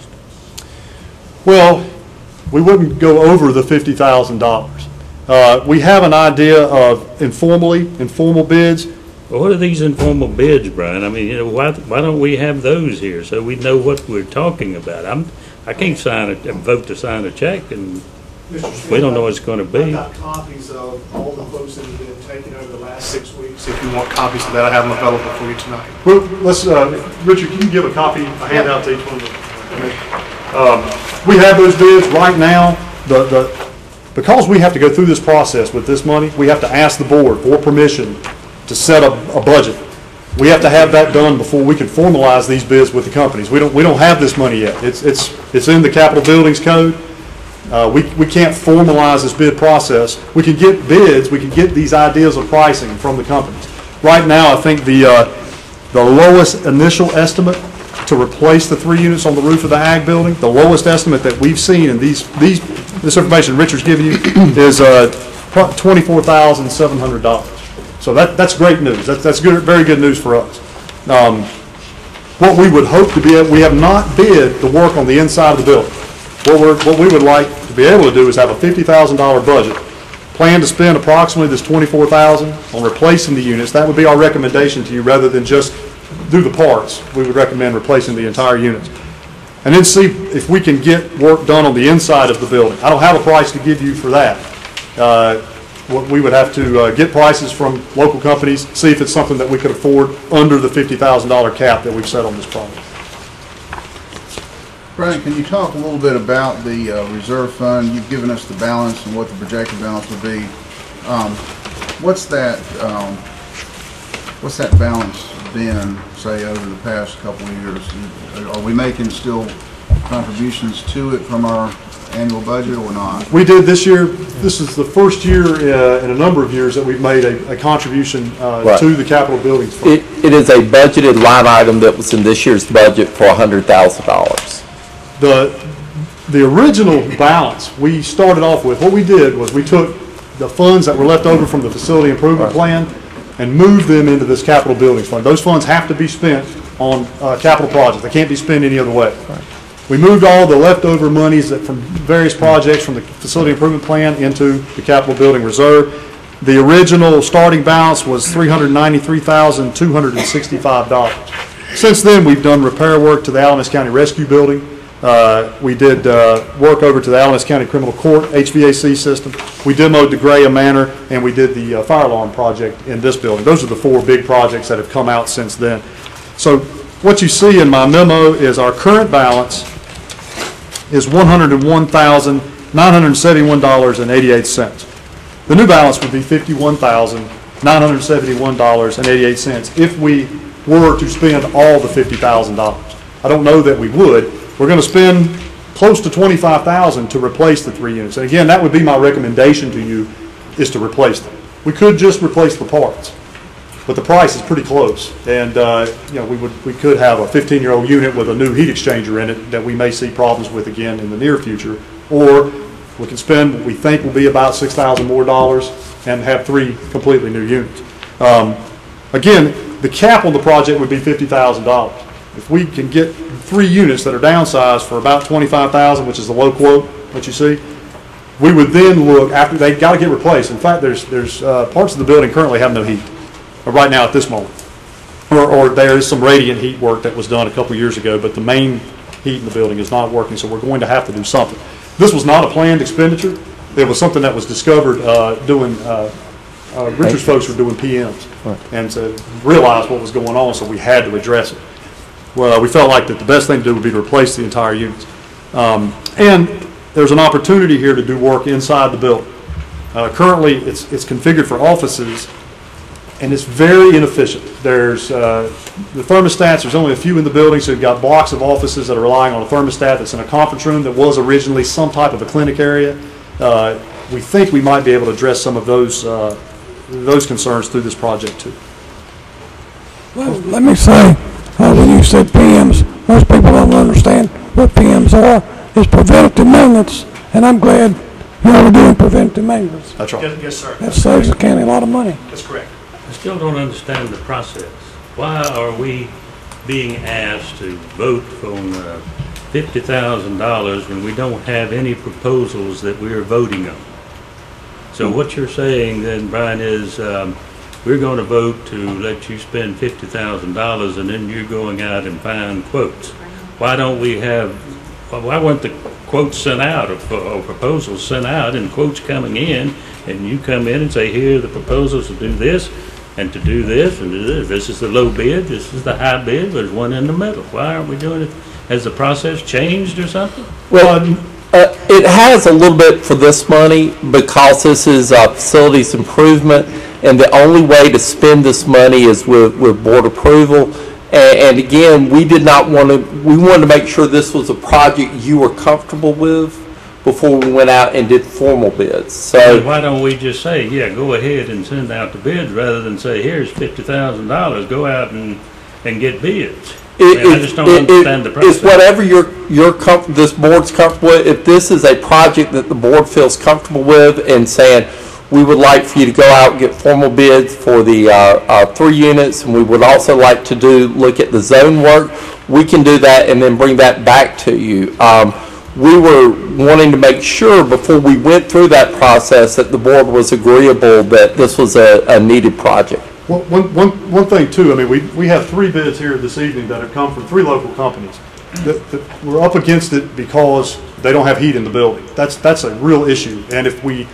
Well, we wouldn't go over the fifty thousand dollars. Uh, we have an idea of informally, informal bids. Well, what are these informal bids, Brian? I mean, you know, why why don't we have those here so we know what we're talking about? I'm I can't sign a vote to sign a check and We don't know what it's going to be. I've got copies of all the quotes that have been taken over the last six weeks. If you want copies of that, I have them available for you tonight. Well, let's, uh, Richard, can you give a copy, a handout to each one of them? Um, we have those bids right now. The, the, because we have to go through this process with this money, we have to ask the board for permission to set up a budget. We have to have that done before we can formalize these bids with the companies. We don't, we don't have this money yet. It's, it's, it's in the Capital Buildings Code. Uh, we, we can't formalize this bid process. We can get bids, we can get these ideas of pricing from the companies. Right now, I think the, uh, the lowest initial estimate to replace the three units on the roof of the ag building, the lowest estimate that we've seen, and these, these, this information Richard's giving you is uh, twenty-four thousand seven hundred dollars. So that, that's great news. That's, that's good, very good news for us. Um, what we would hope to be able, we have not bid the work on the inside of the building. What, we're, what we would like to be able to do is have a fifty thousand dollar budget, plan to spend approximately this twenty-four thousand dollars on replacing the units. That would be our recommendation to you rather than just do the parts. We would recommend replacing the entire units. And then see if we can get work done on the inside of the building. I don't have a price to give you for that. Uh, what we would have to uh, get prices from local companies, see if it's something that we could afford under the fifty thousand dollar cap that we've set on this project. Brian, can you talk a little bit about the uh, reserve fund? You've given us the balance and what the projected balance would be. Um, what's that? Um, what's that balance been, say, over the past couple of years? Are we making still contributions to it from our annual budget or not? We did this year. This is the first year uh, in a number of years that we've made a, a contribution uh, right. to the capital buildings fund. It, it is a budgeted line item that was in this year's budget for one hundred thousand dollars. The, the original balance we started off with, what we did was we took the funds that were left over from the facility improvement plan and moved them into this capital buildings fund. Those funds have to be spent on uh, capital projects. They can't be spent any other way. Right. We moved all the leftover monies that from various projects from the facility improvement plan into the capital building reserve. The original starting balance was three hundred ninety-three thousand two hundred sixty-five dollars. Since then, we've done repair work to the Alamance County Rescue Building. Uh, we did uh, work over to the Alamance County Criminal Court H V A C system. We demoed the Graham Manor, and we did the uh, fire alarm project in this building. Those are the four big projects that have come out since then. So what you see in my memo is our current balance is one hundred one thousand nine hundred seventy-one dollars and eighty-eight cents. The new balance would be fifty-one thousand nine hundred seventy-one dollars and eighty-eight cents if we were to spend all the fifty thousand dollars. I don't know that we would. We're going to spend close to twenty-five thousand dollars to replace the three units. And again, that would be my recommendation to you, is to replace them. We could just replace the parts, but the price is pretty close. And uh, you know, we would we could have a fifteen-year-old unit with a new heat exchanger in it that we may see problems with again in the near future, or we can spend what we think will be about six thousand dollars more dollars and have three completely new units. Um, again, the cap on the project would be fifty thousand dollars. If we can get three units that are downsized for about twenty-five thousand dollars, which is the low quote that you see, we would then look after they've got to get replaced. In fact, there's there's uh, parts of the building currently have no heat right now at this moment, or, or there is some radiant heat work that was done a couple years ago, but the main heat in the building is not working, so we're going to have to do something. This was not a planned expenditure. It was something that was discovered uh, doing. Uh, uh, Richard's folks were doing P Ms, right, and to realize what was going on, so we had to address it. Well, we felt like that the best thing to do would be to replace the entire units. Um, and there's an opportunity here to do work inside the building. Uh, currently, it's, it's configured for offices, and it's very inefficient. There's uh, the thermostats, there's only a few in the building, so you've got blocks of offices that are relying on a thermostat that's in a conference room that was originally some type of a clinic area. Uh, we think we might be able to address some of those, uh, those concerns through this project, too. Well, let me say, Uh, when you said P Ms, most people don't understand what P Ms are. It's preventative maintenance, and I'm glad you all are doing preventative maintenance. That's right. Yes, yes, sir. That saves the county a lot of money. That's correct. I still don't understand the process. Why are we being asked to vote on uh, fifty thousand dollars when we don't have any proposals that we are voting on? So what you're saying then, Brian, is um, we're going to vote to let you spend fifty thousand dollars, and then you're going out and find quotes. Why don't we have, why weren't the quotes sent out, or, or proposals sent out, and quotes coming in, and you come in and say, here are the proposals to do this, and to do this, and to do this. This is the low bid, this is the high bid, there's one in the middle. Why aren't we doing it? Has the process changed or something? Well, uh, it has a little bit for this money because this is uh, facilities improvement, and the only way to spend this money is with, with board approval. And, and again, we did not want to, we wanted to make sure this was a project you were comfortable with before we went out and did formal bids. So why don't we just say, yeah, go ahead and send out the bids, rather than say, here's fifty thousand dollars, go out and, and get bids? It, I, mean, it, I just don't it, understand it, the process. It's whatever your your com this board's comfortable with. If this is a project that the board feels comfortable with and saying, we would like for you to go out and get formal bids for the uh, uh, three units, and we would also like to do look at the zone work, we can do that and then bring that back to you. Um, we were wanting to make sure before we went through that process that the board was agreeable that this was a, a needed project. Well, one, one, one thing too, I mean, we, we have three bids here this evening that have come from three local companies. That, that we're up against it because they don't have heat in the building. That's, that's a real issue. And if we,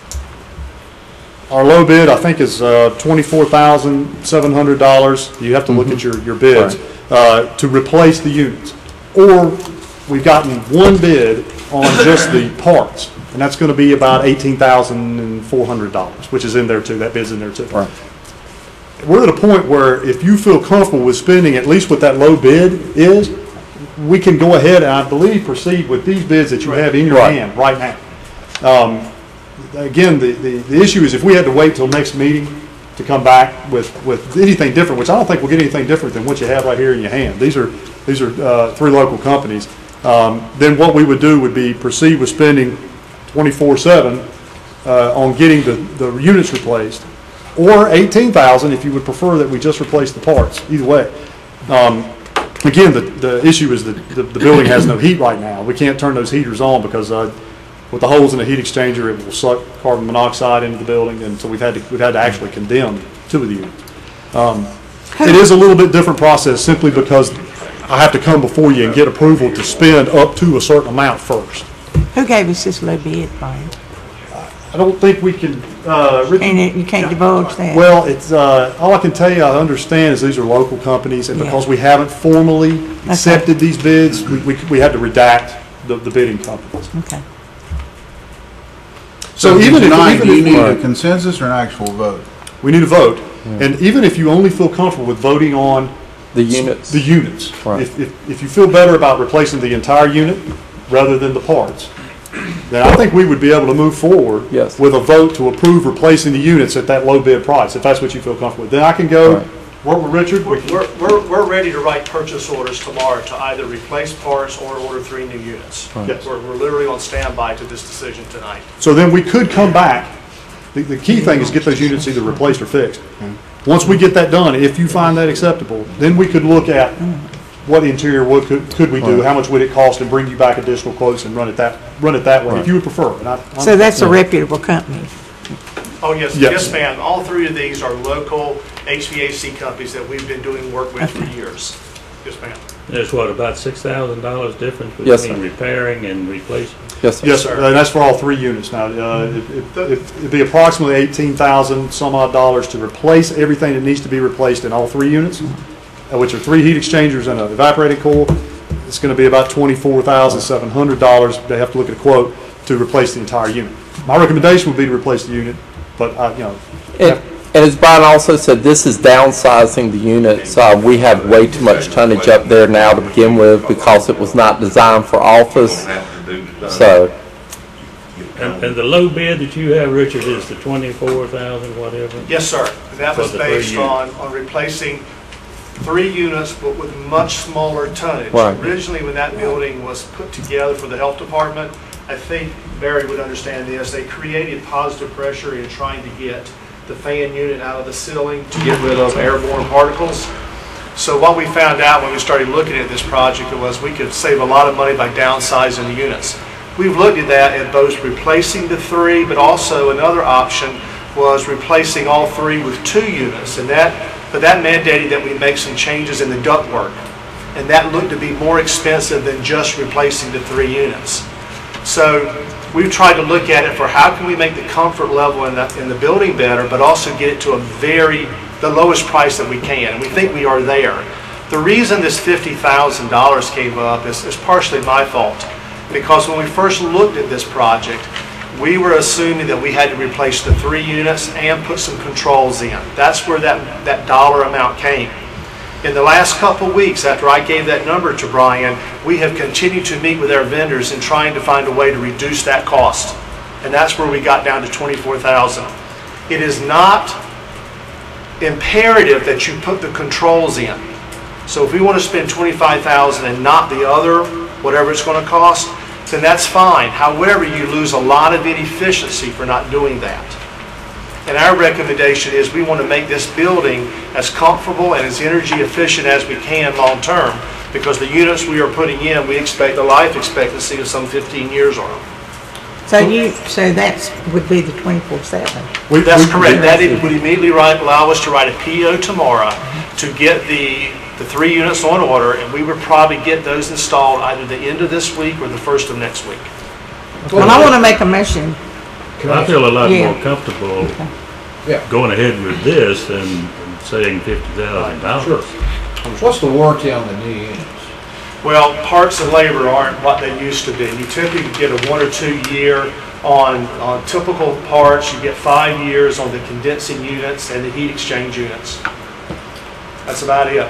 our low bid, I think, is uh, twenty-four thousand seven hundred dollars. You have to look mm-hmm. at your, your bids right. uh, to replace the units. Or we've gotten one bid on just the parts, and that's going to be about eighteen thousand four hundred dollars, which is in there too. That bid's in there too. Right. We're at a point where if you feel comfortable with spending at least what that low bid is, we can go ahead and I believe proceed with these bids that you right. have in your right. hand right now. Um, again, the, the, the issue is if we had to wait till next meeting to come back with, with anything different, which I don't think we'll get anything different than what you have right here in your hand. These are, these are uh, three local companies. Um, then what we would do would be proceed with spending twenty-four seven uh, on getting the, the units replaced, or eighteen thousand if you would prefer that we just replace the parts. Either way. Um, again, the, the issue is that the, the building has no heat right now. We can't turn those heaters on because uh, with the holes in the heat exchanger, it will suck carbon monoxide into the building, and so we've had to, we've had to actually condemn two of the units. Um, it is a little bit different process simply because I have to come before you and get approval to spend up to a certain amount first. Who gave us this low bid, Brian? I don't think we can. Uh, and it, you can't divulge that. Well, it's uh, all I can tell you. I understand is these are local companies, and because yeah. we haven't formally accepted okay. these bids, we, we we had to redact the, the bidding companies. Okay. So, so even tonight, if, even do you if need a consensus or an actual vote? We need a vote, yeah. and even if you only feel comfortable with voting on the units, the units, right. if, if if you feel better about replacing the entire unit rather than the parts, then I think we would be able to move forward yes. with a vote to approve replacing the units at that low bid price, if that's what you feel comfortable with. Then I can go right. work with Richard. We're, we're, we're, we're ready to write purchase orders tomorrow to either replace parts or order three new units. Right. Yes. We're, we're literally on standby to this decision tonight. So then we could come back. The, the key thing is get those units either replaced or fixed. Mm-hmm. Once we get that done, if you find that acceptable, then we could look at what interior wood could, could we do, right. how much would it cost, and bring you back additional quotes and run it that run it that way right. if you would prefer. And I, so that's yeah. a reputable company. Oh yes, yes, yes ma'am. All three of these are local H V A C companies that we've been doing work with okay. for years. Yes ma'am. There's what, about six thousand dollars difference between yes, repairing and replacing? Yes, sir. Yes, sir. And that's for all three units now. Uh, it, it, it, it'd be approximately eighteen thousand some odd dollars to replace everything that needs to be replaced in all three units, uh, which are three heat exchangers and an evaporating coil. It's going to be about twenty-four thousand seven hundred dollars. They have to look at a quote to replace the entire unit. My recommendation would be to replace the unit, but uh, you know. And, and as Brian also said, this is downsizing the units. Uh, we have way too much tonnage up there now to begin with because it was not designed for office. So. And, and the low bid that you have, Richard, is the twenty-four thousand whatever? Yes, sir. And that was based on, on replacing three units, but with much smaller tonnage. Right. Originally, when that building was put together for the health department, I think Barry would understand this, they created positive pressure in trying to get the fan unit out of the ceiling to get rid of airborne particles. So what we found out when we started looking at this project was we could save a lot of money by downsizing the units. We've looked at that at both replacing the three, but also another option was replacing all three with two units, and that but that mandated that we make some changes in the ductwork, and that looked to be more expensive than just replacing the three units. So we've tried to look at it for how can we make the comfort level in the, in the building better, but also get it to a very, the lowest price that we can. And we think we are there. The reason this fifty thousand dollars came up is, is partially my fault. Because when we first looked at this project, we were assuming that we had to replace the three units and put some controls in. That's where that, that dollar amount came. In the last couple weeks, after I gave that number to Brian, we have continued to meet with our vendors and trying to find a way to reduce that cost. And that's where we got down to twenty-four thousand dollars. It is not imperative that you put the controls in. So if we want to spend twenty-five thousand dollars and not the other, whatever it's going to cost, then that's fine. However, you lose a lot of inefficiency for not doing that. And our recommendation is we want to make this building as comfortable and as energy efficient as we can long term, because the units we are putting in, we expect the life expectancy of some fifteen years on them. So you, so that's, would be the twenty-four seven? That's correct. That it would immediately write, allow us to write a P O tomorrow to get the, the three units on order, and we would probably get those installed either the end of this week or the first of next week. Well, I want to make a motion. I feel a lot Yeah. more comfortable Yeah. going ahead with this than than saying fifty thousand dollars. What's the warranty on the new units? Well, parts and labor aren't what they used to be. You typically get a one or two year on, on typical parts. You get five years on the condensing units and the heat exchange units. That's about it.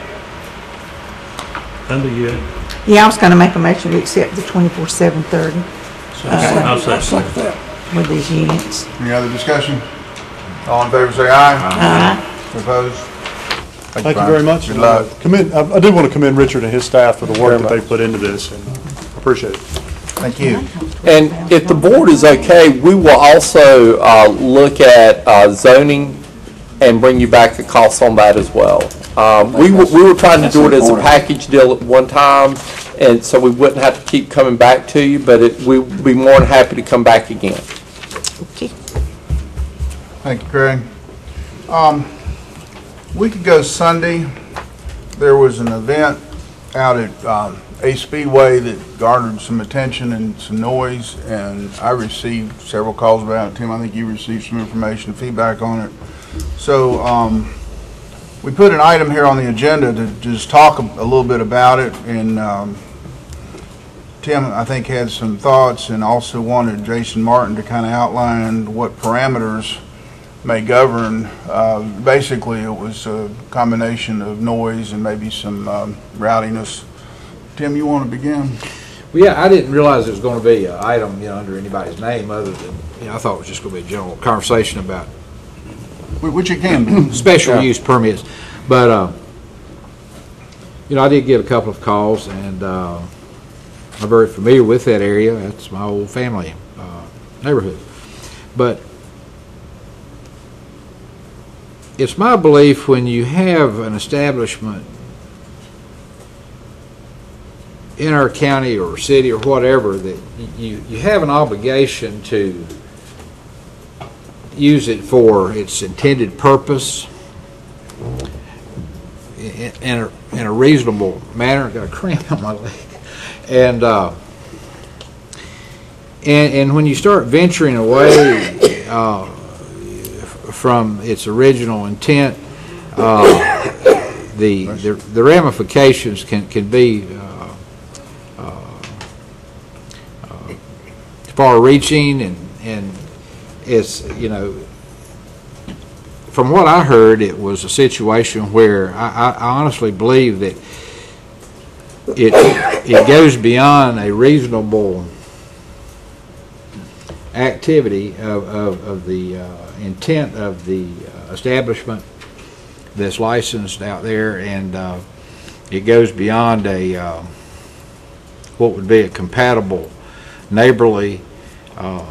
Under you. Yeah, I was going to make a motion to accept the twenty-four seven thirty I'll second that. with these units. Any other discussion? All in favor say aye. Aye. Opposed? Thank you Brian. very much. Good luck. Uh, Commend, I I do want to commend Richard and his staff for the work that they put into this, and I appreciate it. Thank you. And if the board is okay, we will also uh, look at uh, zoning and bring you back the costs on that as well. Um, We were we were trying to do it as a package deal at one time, and so we wouldn't have to keep coming back to you, but it- we'd be more than happy to come back again. Okay. Thank you, Craig. Um, a week ago Sunday, there was an event out at um, A Speedway that garnered some attention and some noise, and I received several calls about it. Tim, I think you received some information, feedback on it. So um, we put an item here on the agenda to just talk a, a little bit about it, and um, Tim, I think, had some thoughts and also wanted Jason Martin to kind of outline what parameters may govern. Uh, basically, it was a combination of noise and maybe some um, rowdiness. Tim, you want to begin? Well, yeah, I didn't realize it was going to be an item, you know, under anybody's name other than, you know, I thought it was just going to be a general conversation about Which it can be. special Yeah. use permits. But, uh, you know, I did get a couple of calls, and uh, I'm very familiar with that area. That's my old family uh, neighborhood. But it's my belief when you have an establishment in our county or city or whatever, that you, you have an obligation to use it for its intended purpose in, in, a, in a reasonable manner. I've got a cramp on my leg. And, uh, and, and when you start venturing away uh, from its original intent, uh, the, the the ramifications can can be uh, uh, uh, far-reaching, and and it's, you know, from what I heard, it was a situation where I, I honestly believe that it it goes beyond a reasonable activity of, of, of the uh, intent of the uh, establishment that's licensed out there, and uh, it goes beyond a uh, what would be a compatible, neighborly uh,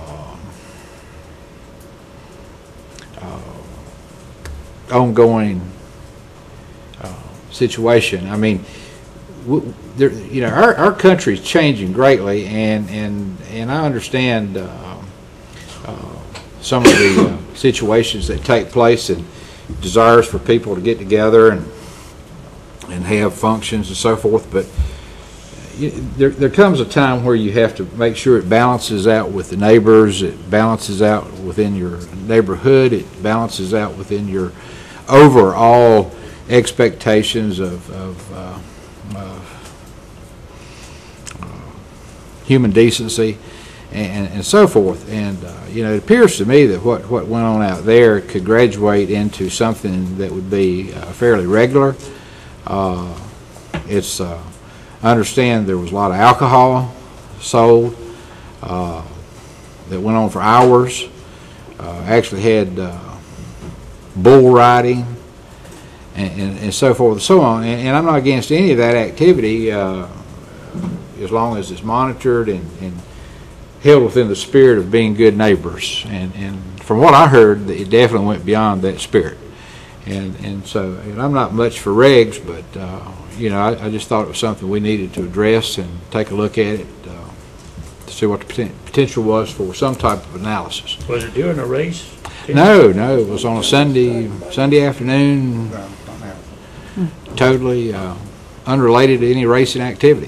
uh, ongoing uh, situation. I mean, w there, you know, our, our country is changing greatly, and and and I understand uh, uh, some of the uh, situations that take place, and desires for people to get together and and have functions and so forth. But you- there, there comes a time where you have to make sure it balances out with the neighbors, it balances out within your neighborhood, it balances out within your overall expectations of, of, uh, of uh, human decency and, and so forth. And, uh, you know, it appears to me that what, what went on out there could graduate into something that would be uh, fairly regular. Uh, it's, uh, I understand there was a lot of alcohol sold uh, that went on for hours. Uh, actually had uh, bull riding and, and, and so forth and so on. And, and I'm not against any of that activity uh, as long as it's monitored and, and held within the spirit of being good neighbors. And, and from what I heard, it definitely went beyond that spirit. And, and so, and I'm not much for regs, but, uh, you know, I, I just thought it was something we needed to address and take a look at it uh, to see what the poten potential was for some type of analysis. Was it during a race? No, no, it was on a Sunday, Sunday afternoon, totally uh, unrelated to any racing activity.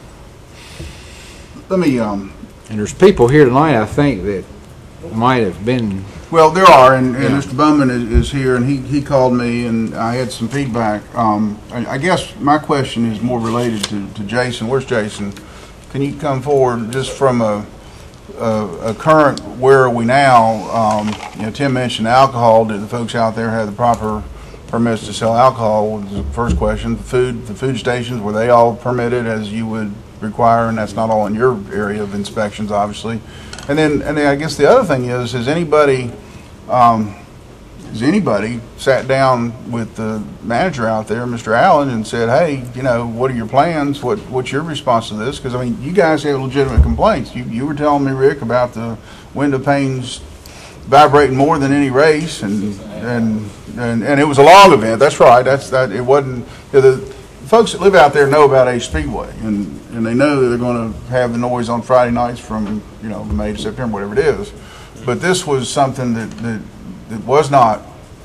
Let me, um, And there's people here tonight, I think, that might have been. well, there are, and, and Yeah. Mister Bowman is, is here, and he, he called me, and I had some feedback. Um, I, I guess my question is more related to, to Jason. Where's Jason? Can you come forward just from a, a, a current, where are we now? Um, you know, Tim mentioned alcohol. Did the folks out there have the proper permits to sell alcohol? Was the first question. The food, the food stations, were they all permitted as you would require? And that's not all in your area of inspections, obviously. And then, and then I guess the other thing is, has anybody, um, has anybody sat down with the manager out there, Mister Allen, and said, hey, you know, what are your plans? What, what's your response to this? Because, I mean, you guys have legitimate complaints. You, you were telling me, Rick, about the window panes vibrating more than any race, and, and, and, and it was a long event. That's right. That's, that, it wasn't, you know, the folks that live out there know about Ace Speedway, and, and they know that they're going to have the noise on Friday nights from, you know, May to September, whatever it is. But this was something that, that, that was not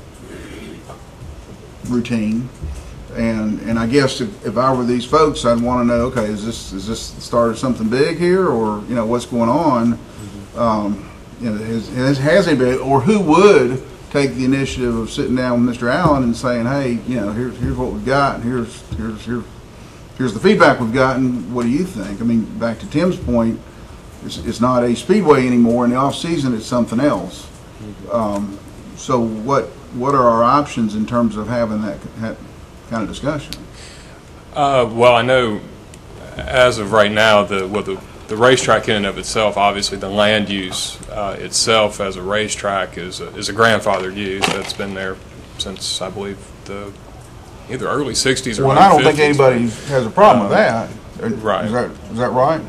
routine. And, and I guess if, if I were these folks, I'd want to know, okay, is this, is this the start of something big here, or, you know, what's going on? Um, you know, has, has, has anybody, or who would take the initiative of sitting down with Mister Allen and saying, hey, you know, here's, here's what we've got, and here's, here's, here's, here's the feedback we've gotten, what do you think? I mean, back to Tim's point, it's, it's not a speedway anymore. In the off-season, it's something else. Um, so what, what are our options in terms of having that, that kind of discussion? Uh, well, I know as of right now, the, well, the, the racetrack in and of itself, obviously the land use uh, itself as a racetrack is a, is a grandfathered use that's been there since, I believe, the either early sixties or well, early I don't fifties. think anybody has a problem with that. Right. Is that, is that right?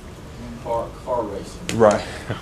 Car, car racing. Right.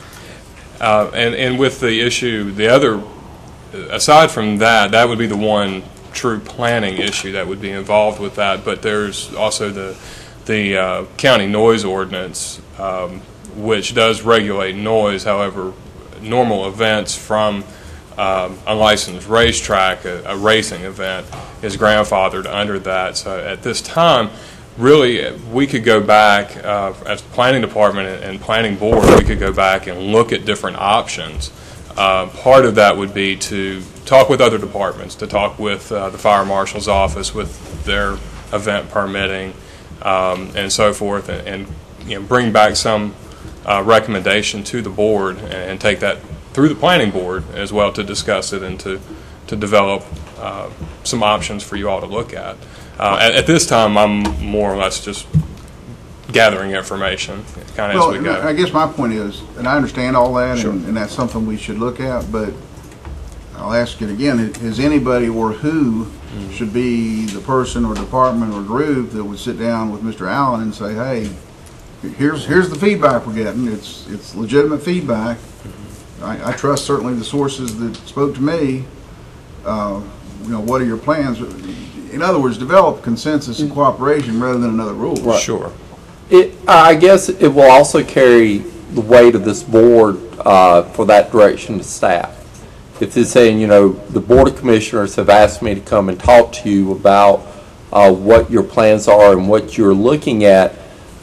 Uh, and, and with the issue, the other, aside from that, that would be the one true planning issue that would be involved with that. But there's also the, the uh, county noise ordinance, um, which does regulate noise. However, normal events from um, a licensed racetrack, a, a racing event, is grandfathered under that. So at this time, really, we could go back, uh, as the planning department and, and planning board, we could go back and look at different options. Uh, part of that would be to talk with other departments, to talk with uh, the fire marshal's office with their event permitting um, and so forth, and, and you know, bring back some uh, recommendation to the board and, and take that through the planning board as well to discuss it and to, to develop uh, some options for you all to look at. Uh, at, at this time, I'm more or less just gathering information, kind of Well, as we go. I guess my point is, and I understand all that, Sure. and, and that's something we should look at, but I'll ask it again, has anybody or who Mm-hmm. should be the person or department or group that would sit down with Mister Allen and say, hey, here's here's the feedback we're getting, it's, it's legitimate feedback. Mm-hmm. I, I trust certainly the sources that spoke to me. Uh, you know, what are your plans? In other words, develop consensus and cooperation rather than another rule. Right. Sure. It, I guess it will also carry the weight of this board uh, for that direction to staff. If they're saying, you know, the Board of Commissioners have asked me to come and talk to you about uh, what your plans are and what you're looking at,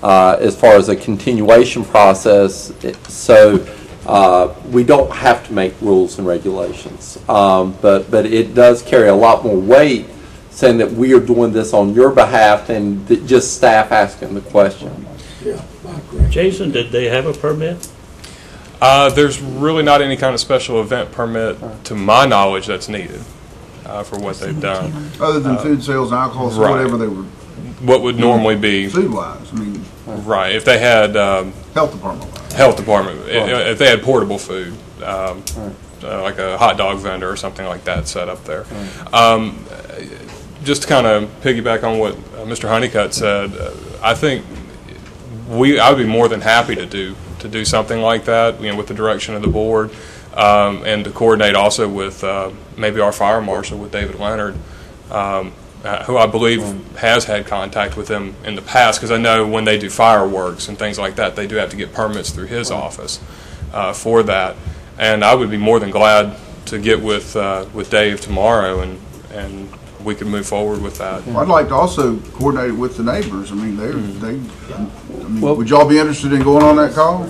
uh, as far as a continuation process, it- so uh, we don't have to make rules and regulations. Um, but, but it does carry a lot more weight saying that we are doing this on your behalf than th- just staff asking the question. Jason, did they have a permit? Uh, there's really not any kind of special event permit, to my knowledge, that's needed uh, for what they've done. Other than Uh, food sales and alcohol, so right. whatever they were. What would normally be food-wise, I mean. Right. If they had um, health department. Health department. Right. If, if they had portable food, um, uh, like a hot dog vendor or something like that set up there. Um, just to kind of piggyback on what uh, Mister Honeycutt said, uh, I think we I would be more than happy to do to do something like that, you know, with the direction of the board, um, and to coordinate also with uh, maybe our fire marshal, with David Leonard, um, uh, who I believe has had contact with them in the past, because I know when they do fireworks and things like that, they do have to get permits through his office uh, for that. And I would be more than glad to get with uh, with Dave tomorrow, and and we could move forward with that. Well, I'd like to also coordinate it with the neighbors. I mean, they're, Mm-hmm. they, I mean, Well- would y'all be interested in going on that call?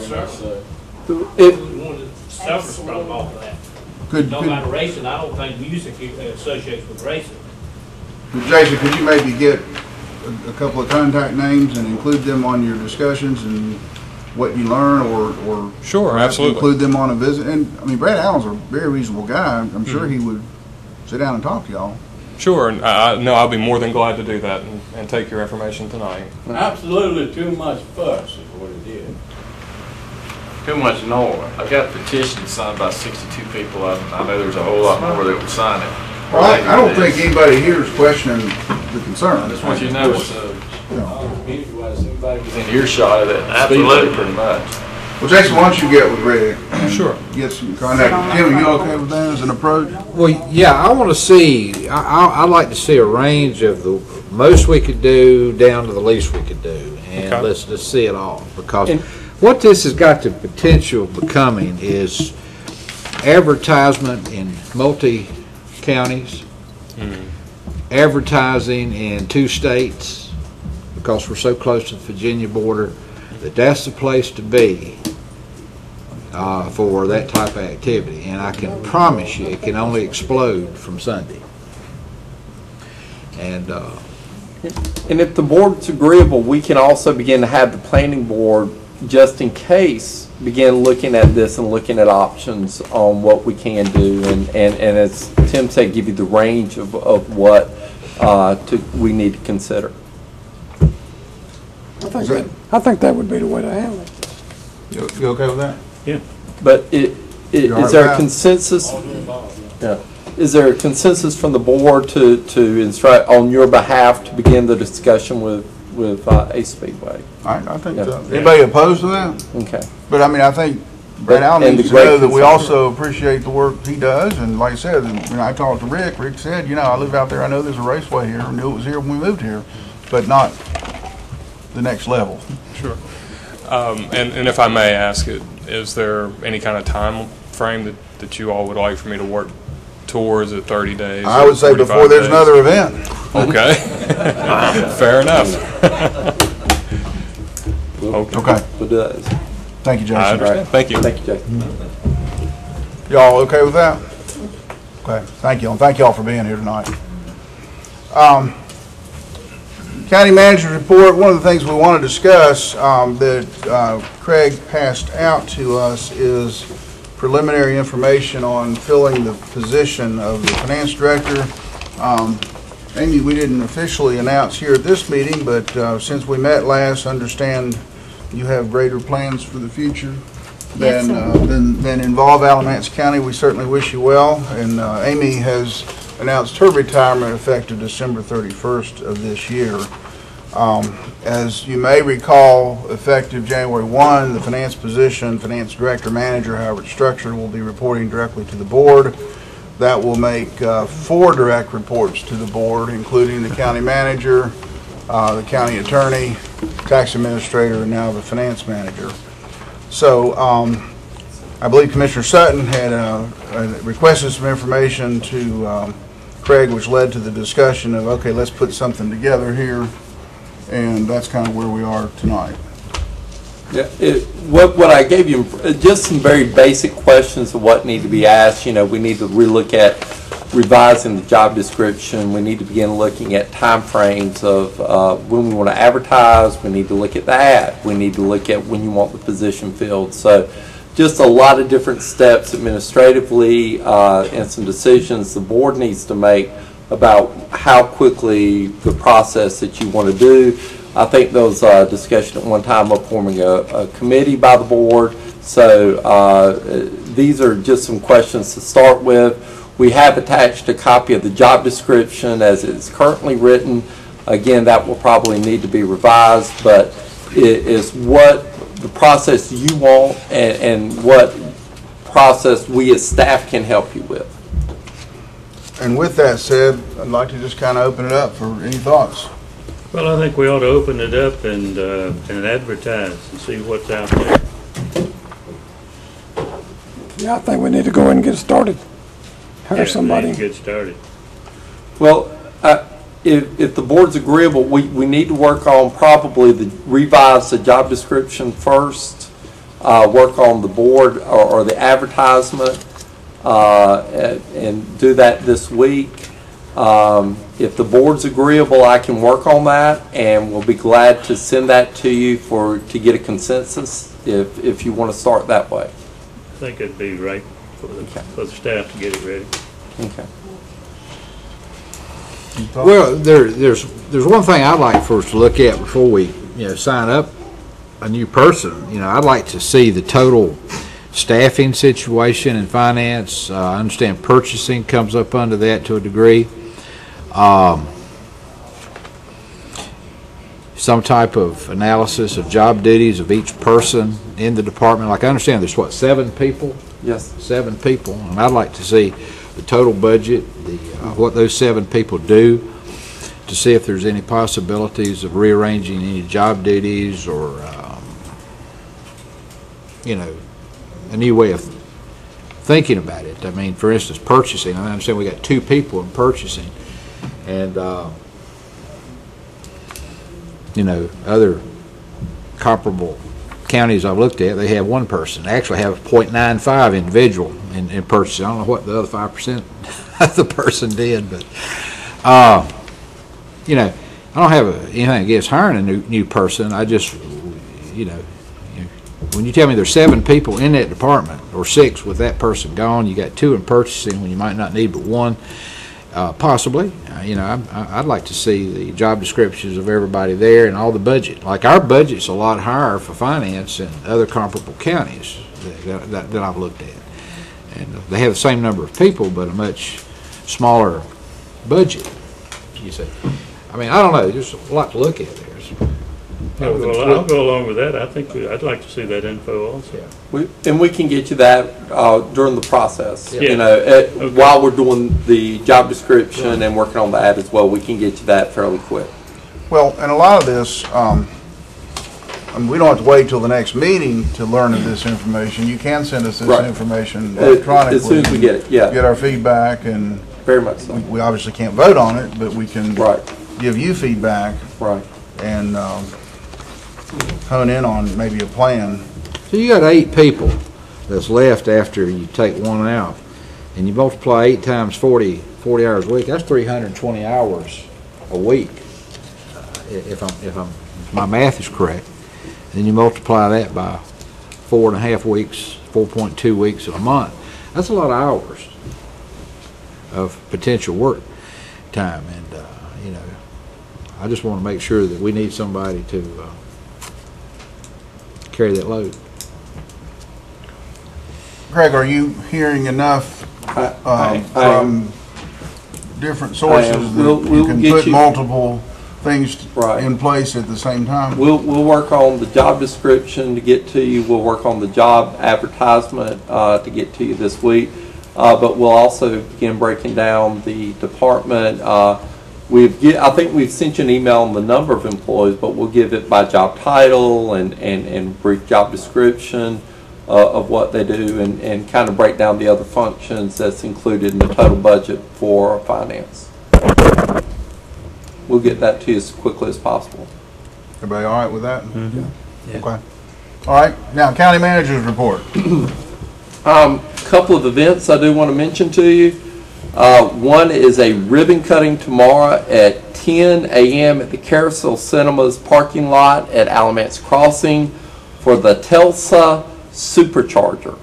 It, Suffers from all of that. Could, No could, matter racing, I don't think music associates with racing. Jason, could you maybe get a, a couple of contact names and include them on your discussions and what you learn, or, or Sure, perhaps absolutely. include them on a visit? And I mean, Brad Allen's a very reasonable guy. I'm sure Mm-hmm. he would sit down and talk to y'all. Sure, and I, I- no, I'll be more than glad to do that and, and take your information tonight. Absolutely too much fuss is what it is. Too much noise. I got a petition signed by sixty-two people. I, I know there's a whole lot more that would sign it. Well, I, I don't think anybody here is questioning the concern. I just want you to know, so, Community-wise, everybody was within earshot of that Absolutely. speedway pretty much. Well, Jason, why don't you get with Greg? and Sure. Get some contact. Tim, are you okay with that as an approach? Well, yeah, I want to see, I, I, I'd like to see a range of the most we could do down to the least we could do. And Okay. let's just see it all. Because And- what this has got the potential of becoming is advertisement in multi-counties, advertising in two states, because we're so close to the Virginia border, that that's the place to be uh, for that type of activity. And I can promise you, it can only explode from Sunday. And uh, And if the board's agreeable, we can also begin to have the planning board, just in case, begin looking at this and looking at options on what we can do. And, and, and as Tim said, give you the range of, of what uh, to, we need to consider. I think that, I think that would be the way to handle it. You, you okay with that? Yeah. But it, it, You all right is there with a that? consensus? Yeah. Is there a consensus from the board to, to instruct on your behalf to begin the discussion with, with uh, Ace Speedway? I, I think Yeah. so. Anybody opposed to that? Okay. But I mean, I think Brad Allen And needs the to know great that we concern. also appreciate the work he does. And like I said, when I talked to Rick, Rick said, you know, I live out there, I know there's a raceway here, I knew it was here when we moved here, but not the next level. Sure. Um, and, and if I may ask, it, is there any kind of time frame that, that you all would like for me to work towards at thirty days? I or would say forty-five before there's days? another event. Okay. Fair enough. Okay. Okay. We'll do that. Thank you, Jason. I understand. Thank you. Thank you, Jason. Y'all okay with that? Okay, thank you, and thank y'all for being here tonight. Um, County Manager's Report, one of the things we want to discuss um, that uh, Craig passed out to us is preliminary information on filling the position of the Finance Director. Um, Amy, we didn't officially announce here at this meeting, but uh, since we met last, understand you have greater plans for the future Yes, than, sir. uh, than, than involve Alamance County. We certainly wish you well. And uh, Amy has announced her retirement effective December thirty-first of this year. Um, As you may recall, effective January first, the finance position, finance director, manager, however it's structured, will be reporting directly to the board. That will make uh, four direct reports to the board, including the county manager, uh, the county attorney, tax administrator, and now the finance manager. So um, I believe Commissioner Sutton had uh, uh, requested some information to um, Craig, which led to the discussion of, okay, let's put something together here. and that's kind of where we are tonight. Yeah, it, what, what I gave you, just some very basic questions of what need to be asked. You know, we need to relook at revising the job description. We need to begin looking at timeframes of uh, when we want to advertise. We need to look at the ad. We need to look at when you want the position filled. So just a lot of different steps administratively uh, and some decisions the board needs to make about how quickly the process that you want to do. I think there was a discussion at one time of forming a, a committee by the board. So uh, these are just some questions to start with. We have attached a copy of the job description as it's currently written. Again, that will probably need to be revised, but it is what the process you want and, and what process we as staff can help you with. And with that said, I'd like to just kind of open it up for any thoughts. Well, I think we ought to open it up and, uh, and advertise and see what's out there. Yeah, I think we need to go in and get started. Hire Yeah, somebody. we need to get started. Well, uh, if, if the board's agreeable, we, we need to work on probably the revise the job description first, uh, work on the board or, or the advertisement, uh, and, and do that this week. Um, if the board's agreeable, I can work on that, and we'll be glad to send that to you for to get a consensus if if you want to start that way. I think it'd be right for the, okay. for the staff to get it ready. Okay. Well, there, there's there's one thing I'd like for us to look at before we you know sign up a new person. You know, I'd like to see the total staffing situation and finance. Uh, I understand purchasing comes up under that to a degree. Um, some type of analysis of job duties of each person in the department. Like I understand there's what, seven people? Yes. Seven people, and I'd like to see the total budget, the uh, what those seven people do, to see if there's any possibilities of rearranging any job duties or um, you know, a new way of thinking about it. I mean, for instance, purchasing. I understand we got two people in purchasing, and uh, you know, other comparable counties I've looked at, they have one person. They actually have a point nine five individual in, in purchasing. I don't know what the other five percent of the person did, but uh, you know, I don't have a, anything against hiring a new new person. I just, you know, when you tell me there's seven people in that department, or six with that person gone, you got two in purchasing when you might not need but one, uh, possibly. Uh, you know, I, I'd like to see the job descriptions of everybody there and all the budget. Like our budget's a lot higher for finance than other comparable counties that, that, that I've looked at. And they have the same number of people, but a much smaller budget, you say. I mean, I don't know. There's a lot to look at there. I'll go, I'll go along with that. I think we, I'd like to see that info also. Yeah. We, and we can get you that uh, during the process. Yeah. You know, at, okay. while we're doing the job description right. and working on the ad as well, we can get you that fairly quick. Well, and a lot of this, um, I mean, we don't have to wait till the next meeting to learn of this information. You can send us this right. information electronically. As soon as we get it, yeah. Get our feedback, and very much so. We, we obviously can't vote on it, but we can right. give you feedback. Right. And um, hone in on maybe a plan. So you got eight people that's left after you take one out, and you multiply eight times forty, forty hours a week. That's three hundred twenty hours a week, uh, if I'm if I'm if my math is correct. Then you multiply that by four and a half weeks, four point two weeks a month. That's a lot of hours of potential work time, and uh, you know, I just want to make sure that we need somebody to uh, carry that load. Greg, are you hearing enough uh, I, I, from I, different sources that we'll, we'll you can put you, multiple things right. in place at the same time? We'll, we'll work on the job description to get to you. We'll work on the job advertisement uh, to get to you this week. Uh, but we'll also begin breaking down the department. Uh, we've get, I think we've sent you an email on the number of employees, but we'll give it by job title and, and, and brief job description uh, of what they do, and, and kind of break down the other functions that's included in the total budget for finance. We'll get that to you as quickly as possible. Everybody all right with that? Mm-hmm. Okay. All right, now county manager's report. Um, couple of events I do want to mention to you. Uh, one is a ribbon cutting tomorrow at ten A M at the Carousel Cinemas parking lot at Alamance Crossing for the Tesla Supercharger.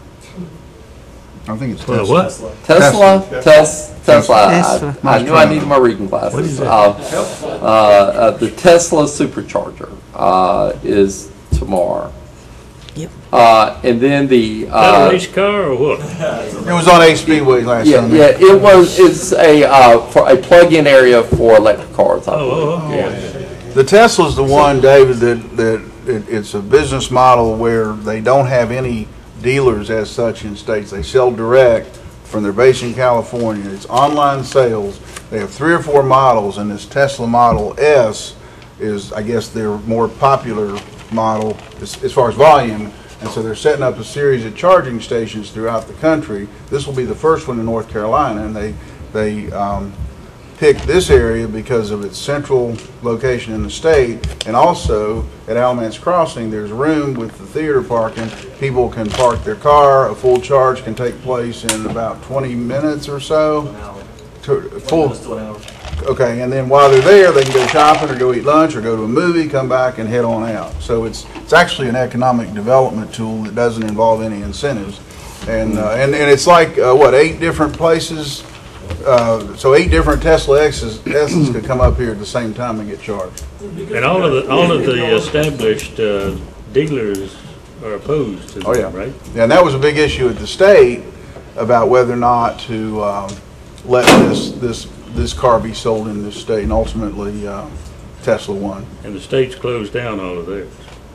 I think it's Well, Tesla. what? Tesla? Tesla. Tesla. Tesla. Tesla. I, I knew I needed my reading glasses. What is that? Uh, uh, uh, the Tesla Supercharger uh, is tomorrow. Yep. Uh, and then the Is that uh, a race car or what? It was on Ace Speedway last yeah, Sunday. yeah, it was. It's a uh, for a plug-in area for electric cars. I believe. Oh, oh, okay. The Tesla's the one, David, that, that it, it's a business model where they don't have any dealers as such in states. They sell direct from their base in California. It's online sales. They have three or four models, and this Tesla Model S is, I guess, their more popular model as, as far as volume. And so they're setting up a series of charging stations throughout the country. This will be the first one in North Carolina, and they they um, picked this area because of its central location in the state, and also at Alamance Crossing there's room with the theater parking. People can park their car. A full charge can take place in about twenty minutes or so. To, full, okay, and then while they're there, they can go shopping or go eat lunch or go to a movie, come back and head on out. So it's it's actually an economic development tool that doesn't involve any incentives, and uh, and and it's like uh, what eight different places. Uh, so eight different Tesla X's, S's could come up here at the same time and get charged. And all of the, all of the established uh, dealers are opposed to Oh, them, yeah. right? Yeah, and that was a big issue at the state about whether or not to um, let this this this car be sold in this state, and ultimately uh, Tesla won. And the state's closed down all of theirs.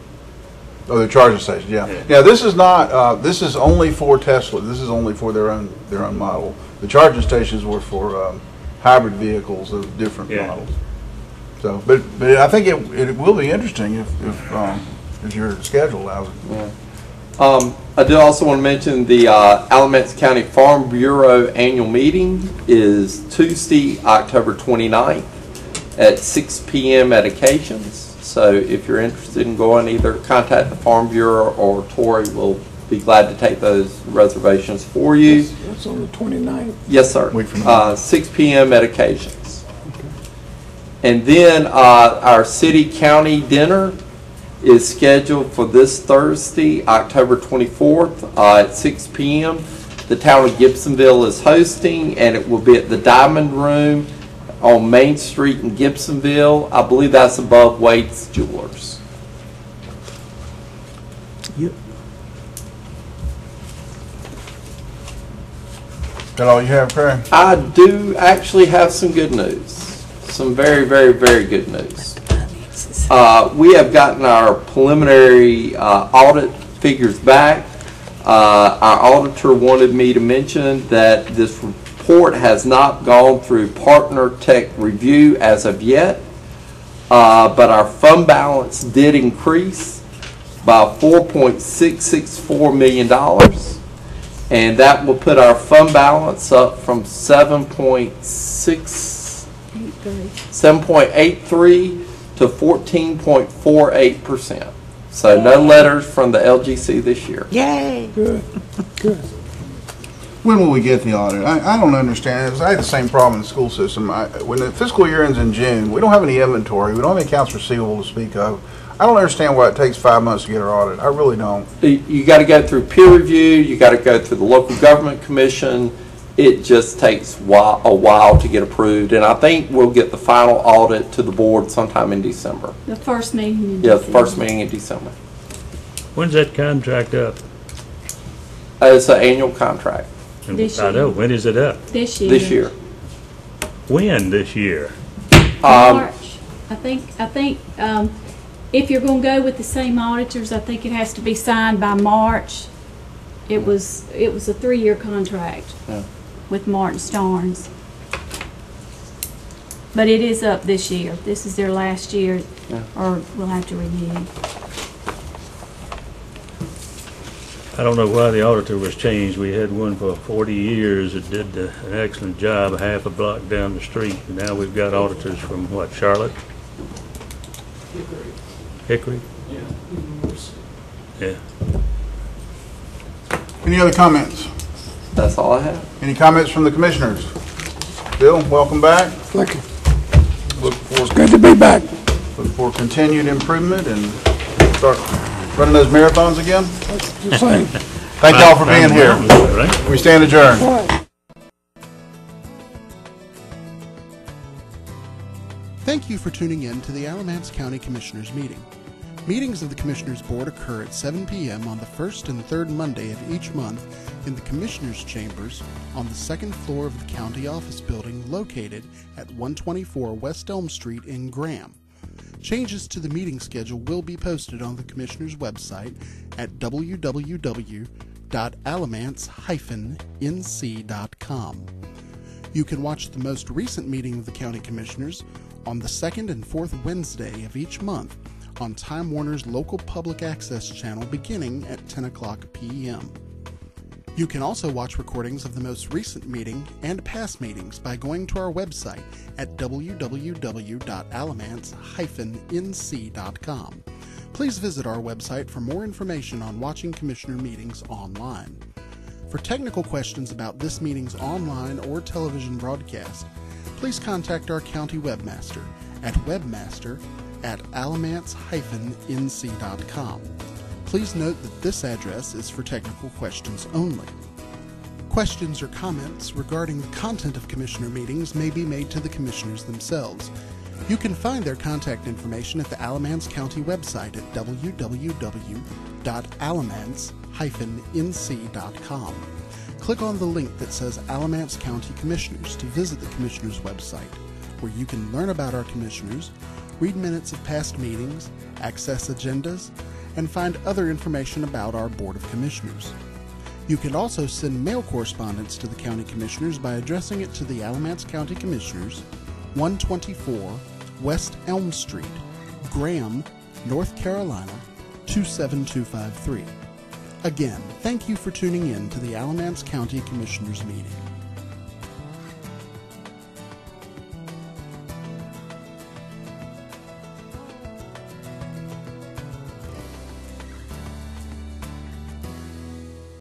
Oh, the charging station, yeah. Yeah. Yeah, this is not, uh, this is only for Tesla. This is only for their own, their own model. The charging stations were for um, hybrid vehicles of different Yeah. models. So, but, but I think it, it will be interesting if, if, um, if your schedule allows it. Yeah. Um, I do also want to mention the uh, Alamance County Farm Bureau annual meeting is Tuesday, October twenty-ninth at six P M at Occasions. So if you're interested in going, either contact the Farm Bureau or Tori will be glad to take those reservations for you. That's on the twenty-ninth. Yes, sir. Week from now. Uh, six P M at Occasions. And then uh, our city-county dinner is scheduled for this Thursday, October twenty-fourth uh, at six P M The town of Gibsonville is hosting, and it will be at the Diamond Room on Main Street in Gibsonville. I believe that's above Wade's Jewelers. Yep. That all you have, Craig? I do actually have some good news. Some very, very, very good news. Uh, we have gotten our preliminary uh, audit figures back. Uh, our auditor wanted me to mention that this report has not gone through partner tech review as of yet, uh, but our fund balance did increase by four point six six four million dollars, and that will put our fund balance up from seven point six seven point eight three to fourteen point four eight percent. So no letters from the L G C this year. Yay. Good, good. When will we get the audit? I, I don't understand. I had the same problem in the school system. I, when the fiscal year ends in June, we don't have any inventory. We don't have any accounts receivable to speak of. I don't understand why it takes five months to get our audit. I really don't. You got to go through peer review. You got to go through the local government commission. It just takes while, a while to get approved, and I think we'll get the final audit to the board sometime in December. The first meeting in Yeah, December. the first meeting in December. When's that contract up? Uh, it's an annual contract. This I know, when is it up? This year. This year. When this year? Um, March. I think, I think, um, if you're gonna go with the same auditors, I think it has to be signed by March. It was, it was a three-year contract Yeah. with Martin Starnes. But it is up this year. This is their last year, Yeah. or we'll have to renew. I don't know why the auditor was changed. We had one for forty years that did uh, an excellent job, half a block down the street. And now we've got auditors from, what, Charlotte? Hickory? Yeah. Yeah. Any other comments? That's all I have. Any comments from the commissioners? Bill, welcome back. Thank you. Look for, It's good to be back. look for continued improvement and start running those marathons again. Just saying. Thank y'all for being here. We stand adjourned. Thank you for tuning in to the Alamance County Commissioners meeting. Meetings of the Commissioners Board occur at seven p m on the first and third Monday of each month in the Commissioners' Chambers on the second floor of the County Office Building located at one twenty-four West Elm Street in Graham. Changes to the meeting schedule will be posted on the Commissioners' website at w w w dot alamance dash n c dot com. You can watch the most recent meeting of the County Commissioners on the second and fourth Wednesday of each month on Time Warner's local public access channel beginning at ten o'clock p m You can also watch recordings of the most recent meeting and past meetings by going to our website at w w w dot alamance dash n c dot com. Please visit our website for more information on watching Commissioner meetings online. For technical questions about this meeting's online or television broadcast, please contact our county webmaster at webmaster at alamance dash n c dot com. Please note that this address is for technical questions only. Questions or comments regarding the content of Commissioner meetings may be made to the Commissioners themselves. You can find their contact information at the Alamance County website at w w w dot alamance dash n c dot com. Click on the link that says Alamance County Commissioners to visit the Commissioners website, where you can learn about our Commissioners, read minutes of past meetings, access agendas, and find other information about our Board of Commissioners. You can also send mail correspondence to the County Commissioners by addressing it to the Alamance County Commissioners, one twenty-four West Elm Street, Graham, North Carolina, two seven two five three. Again, thank you for tuning in to the Alamance County Commissioners meeting.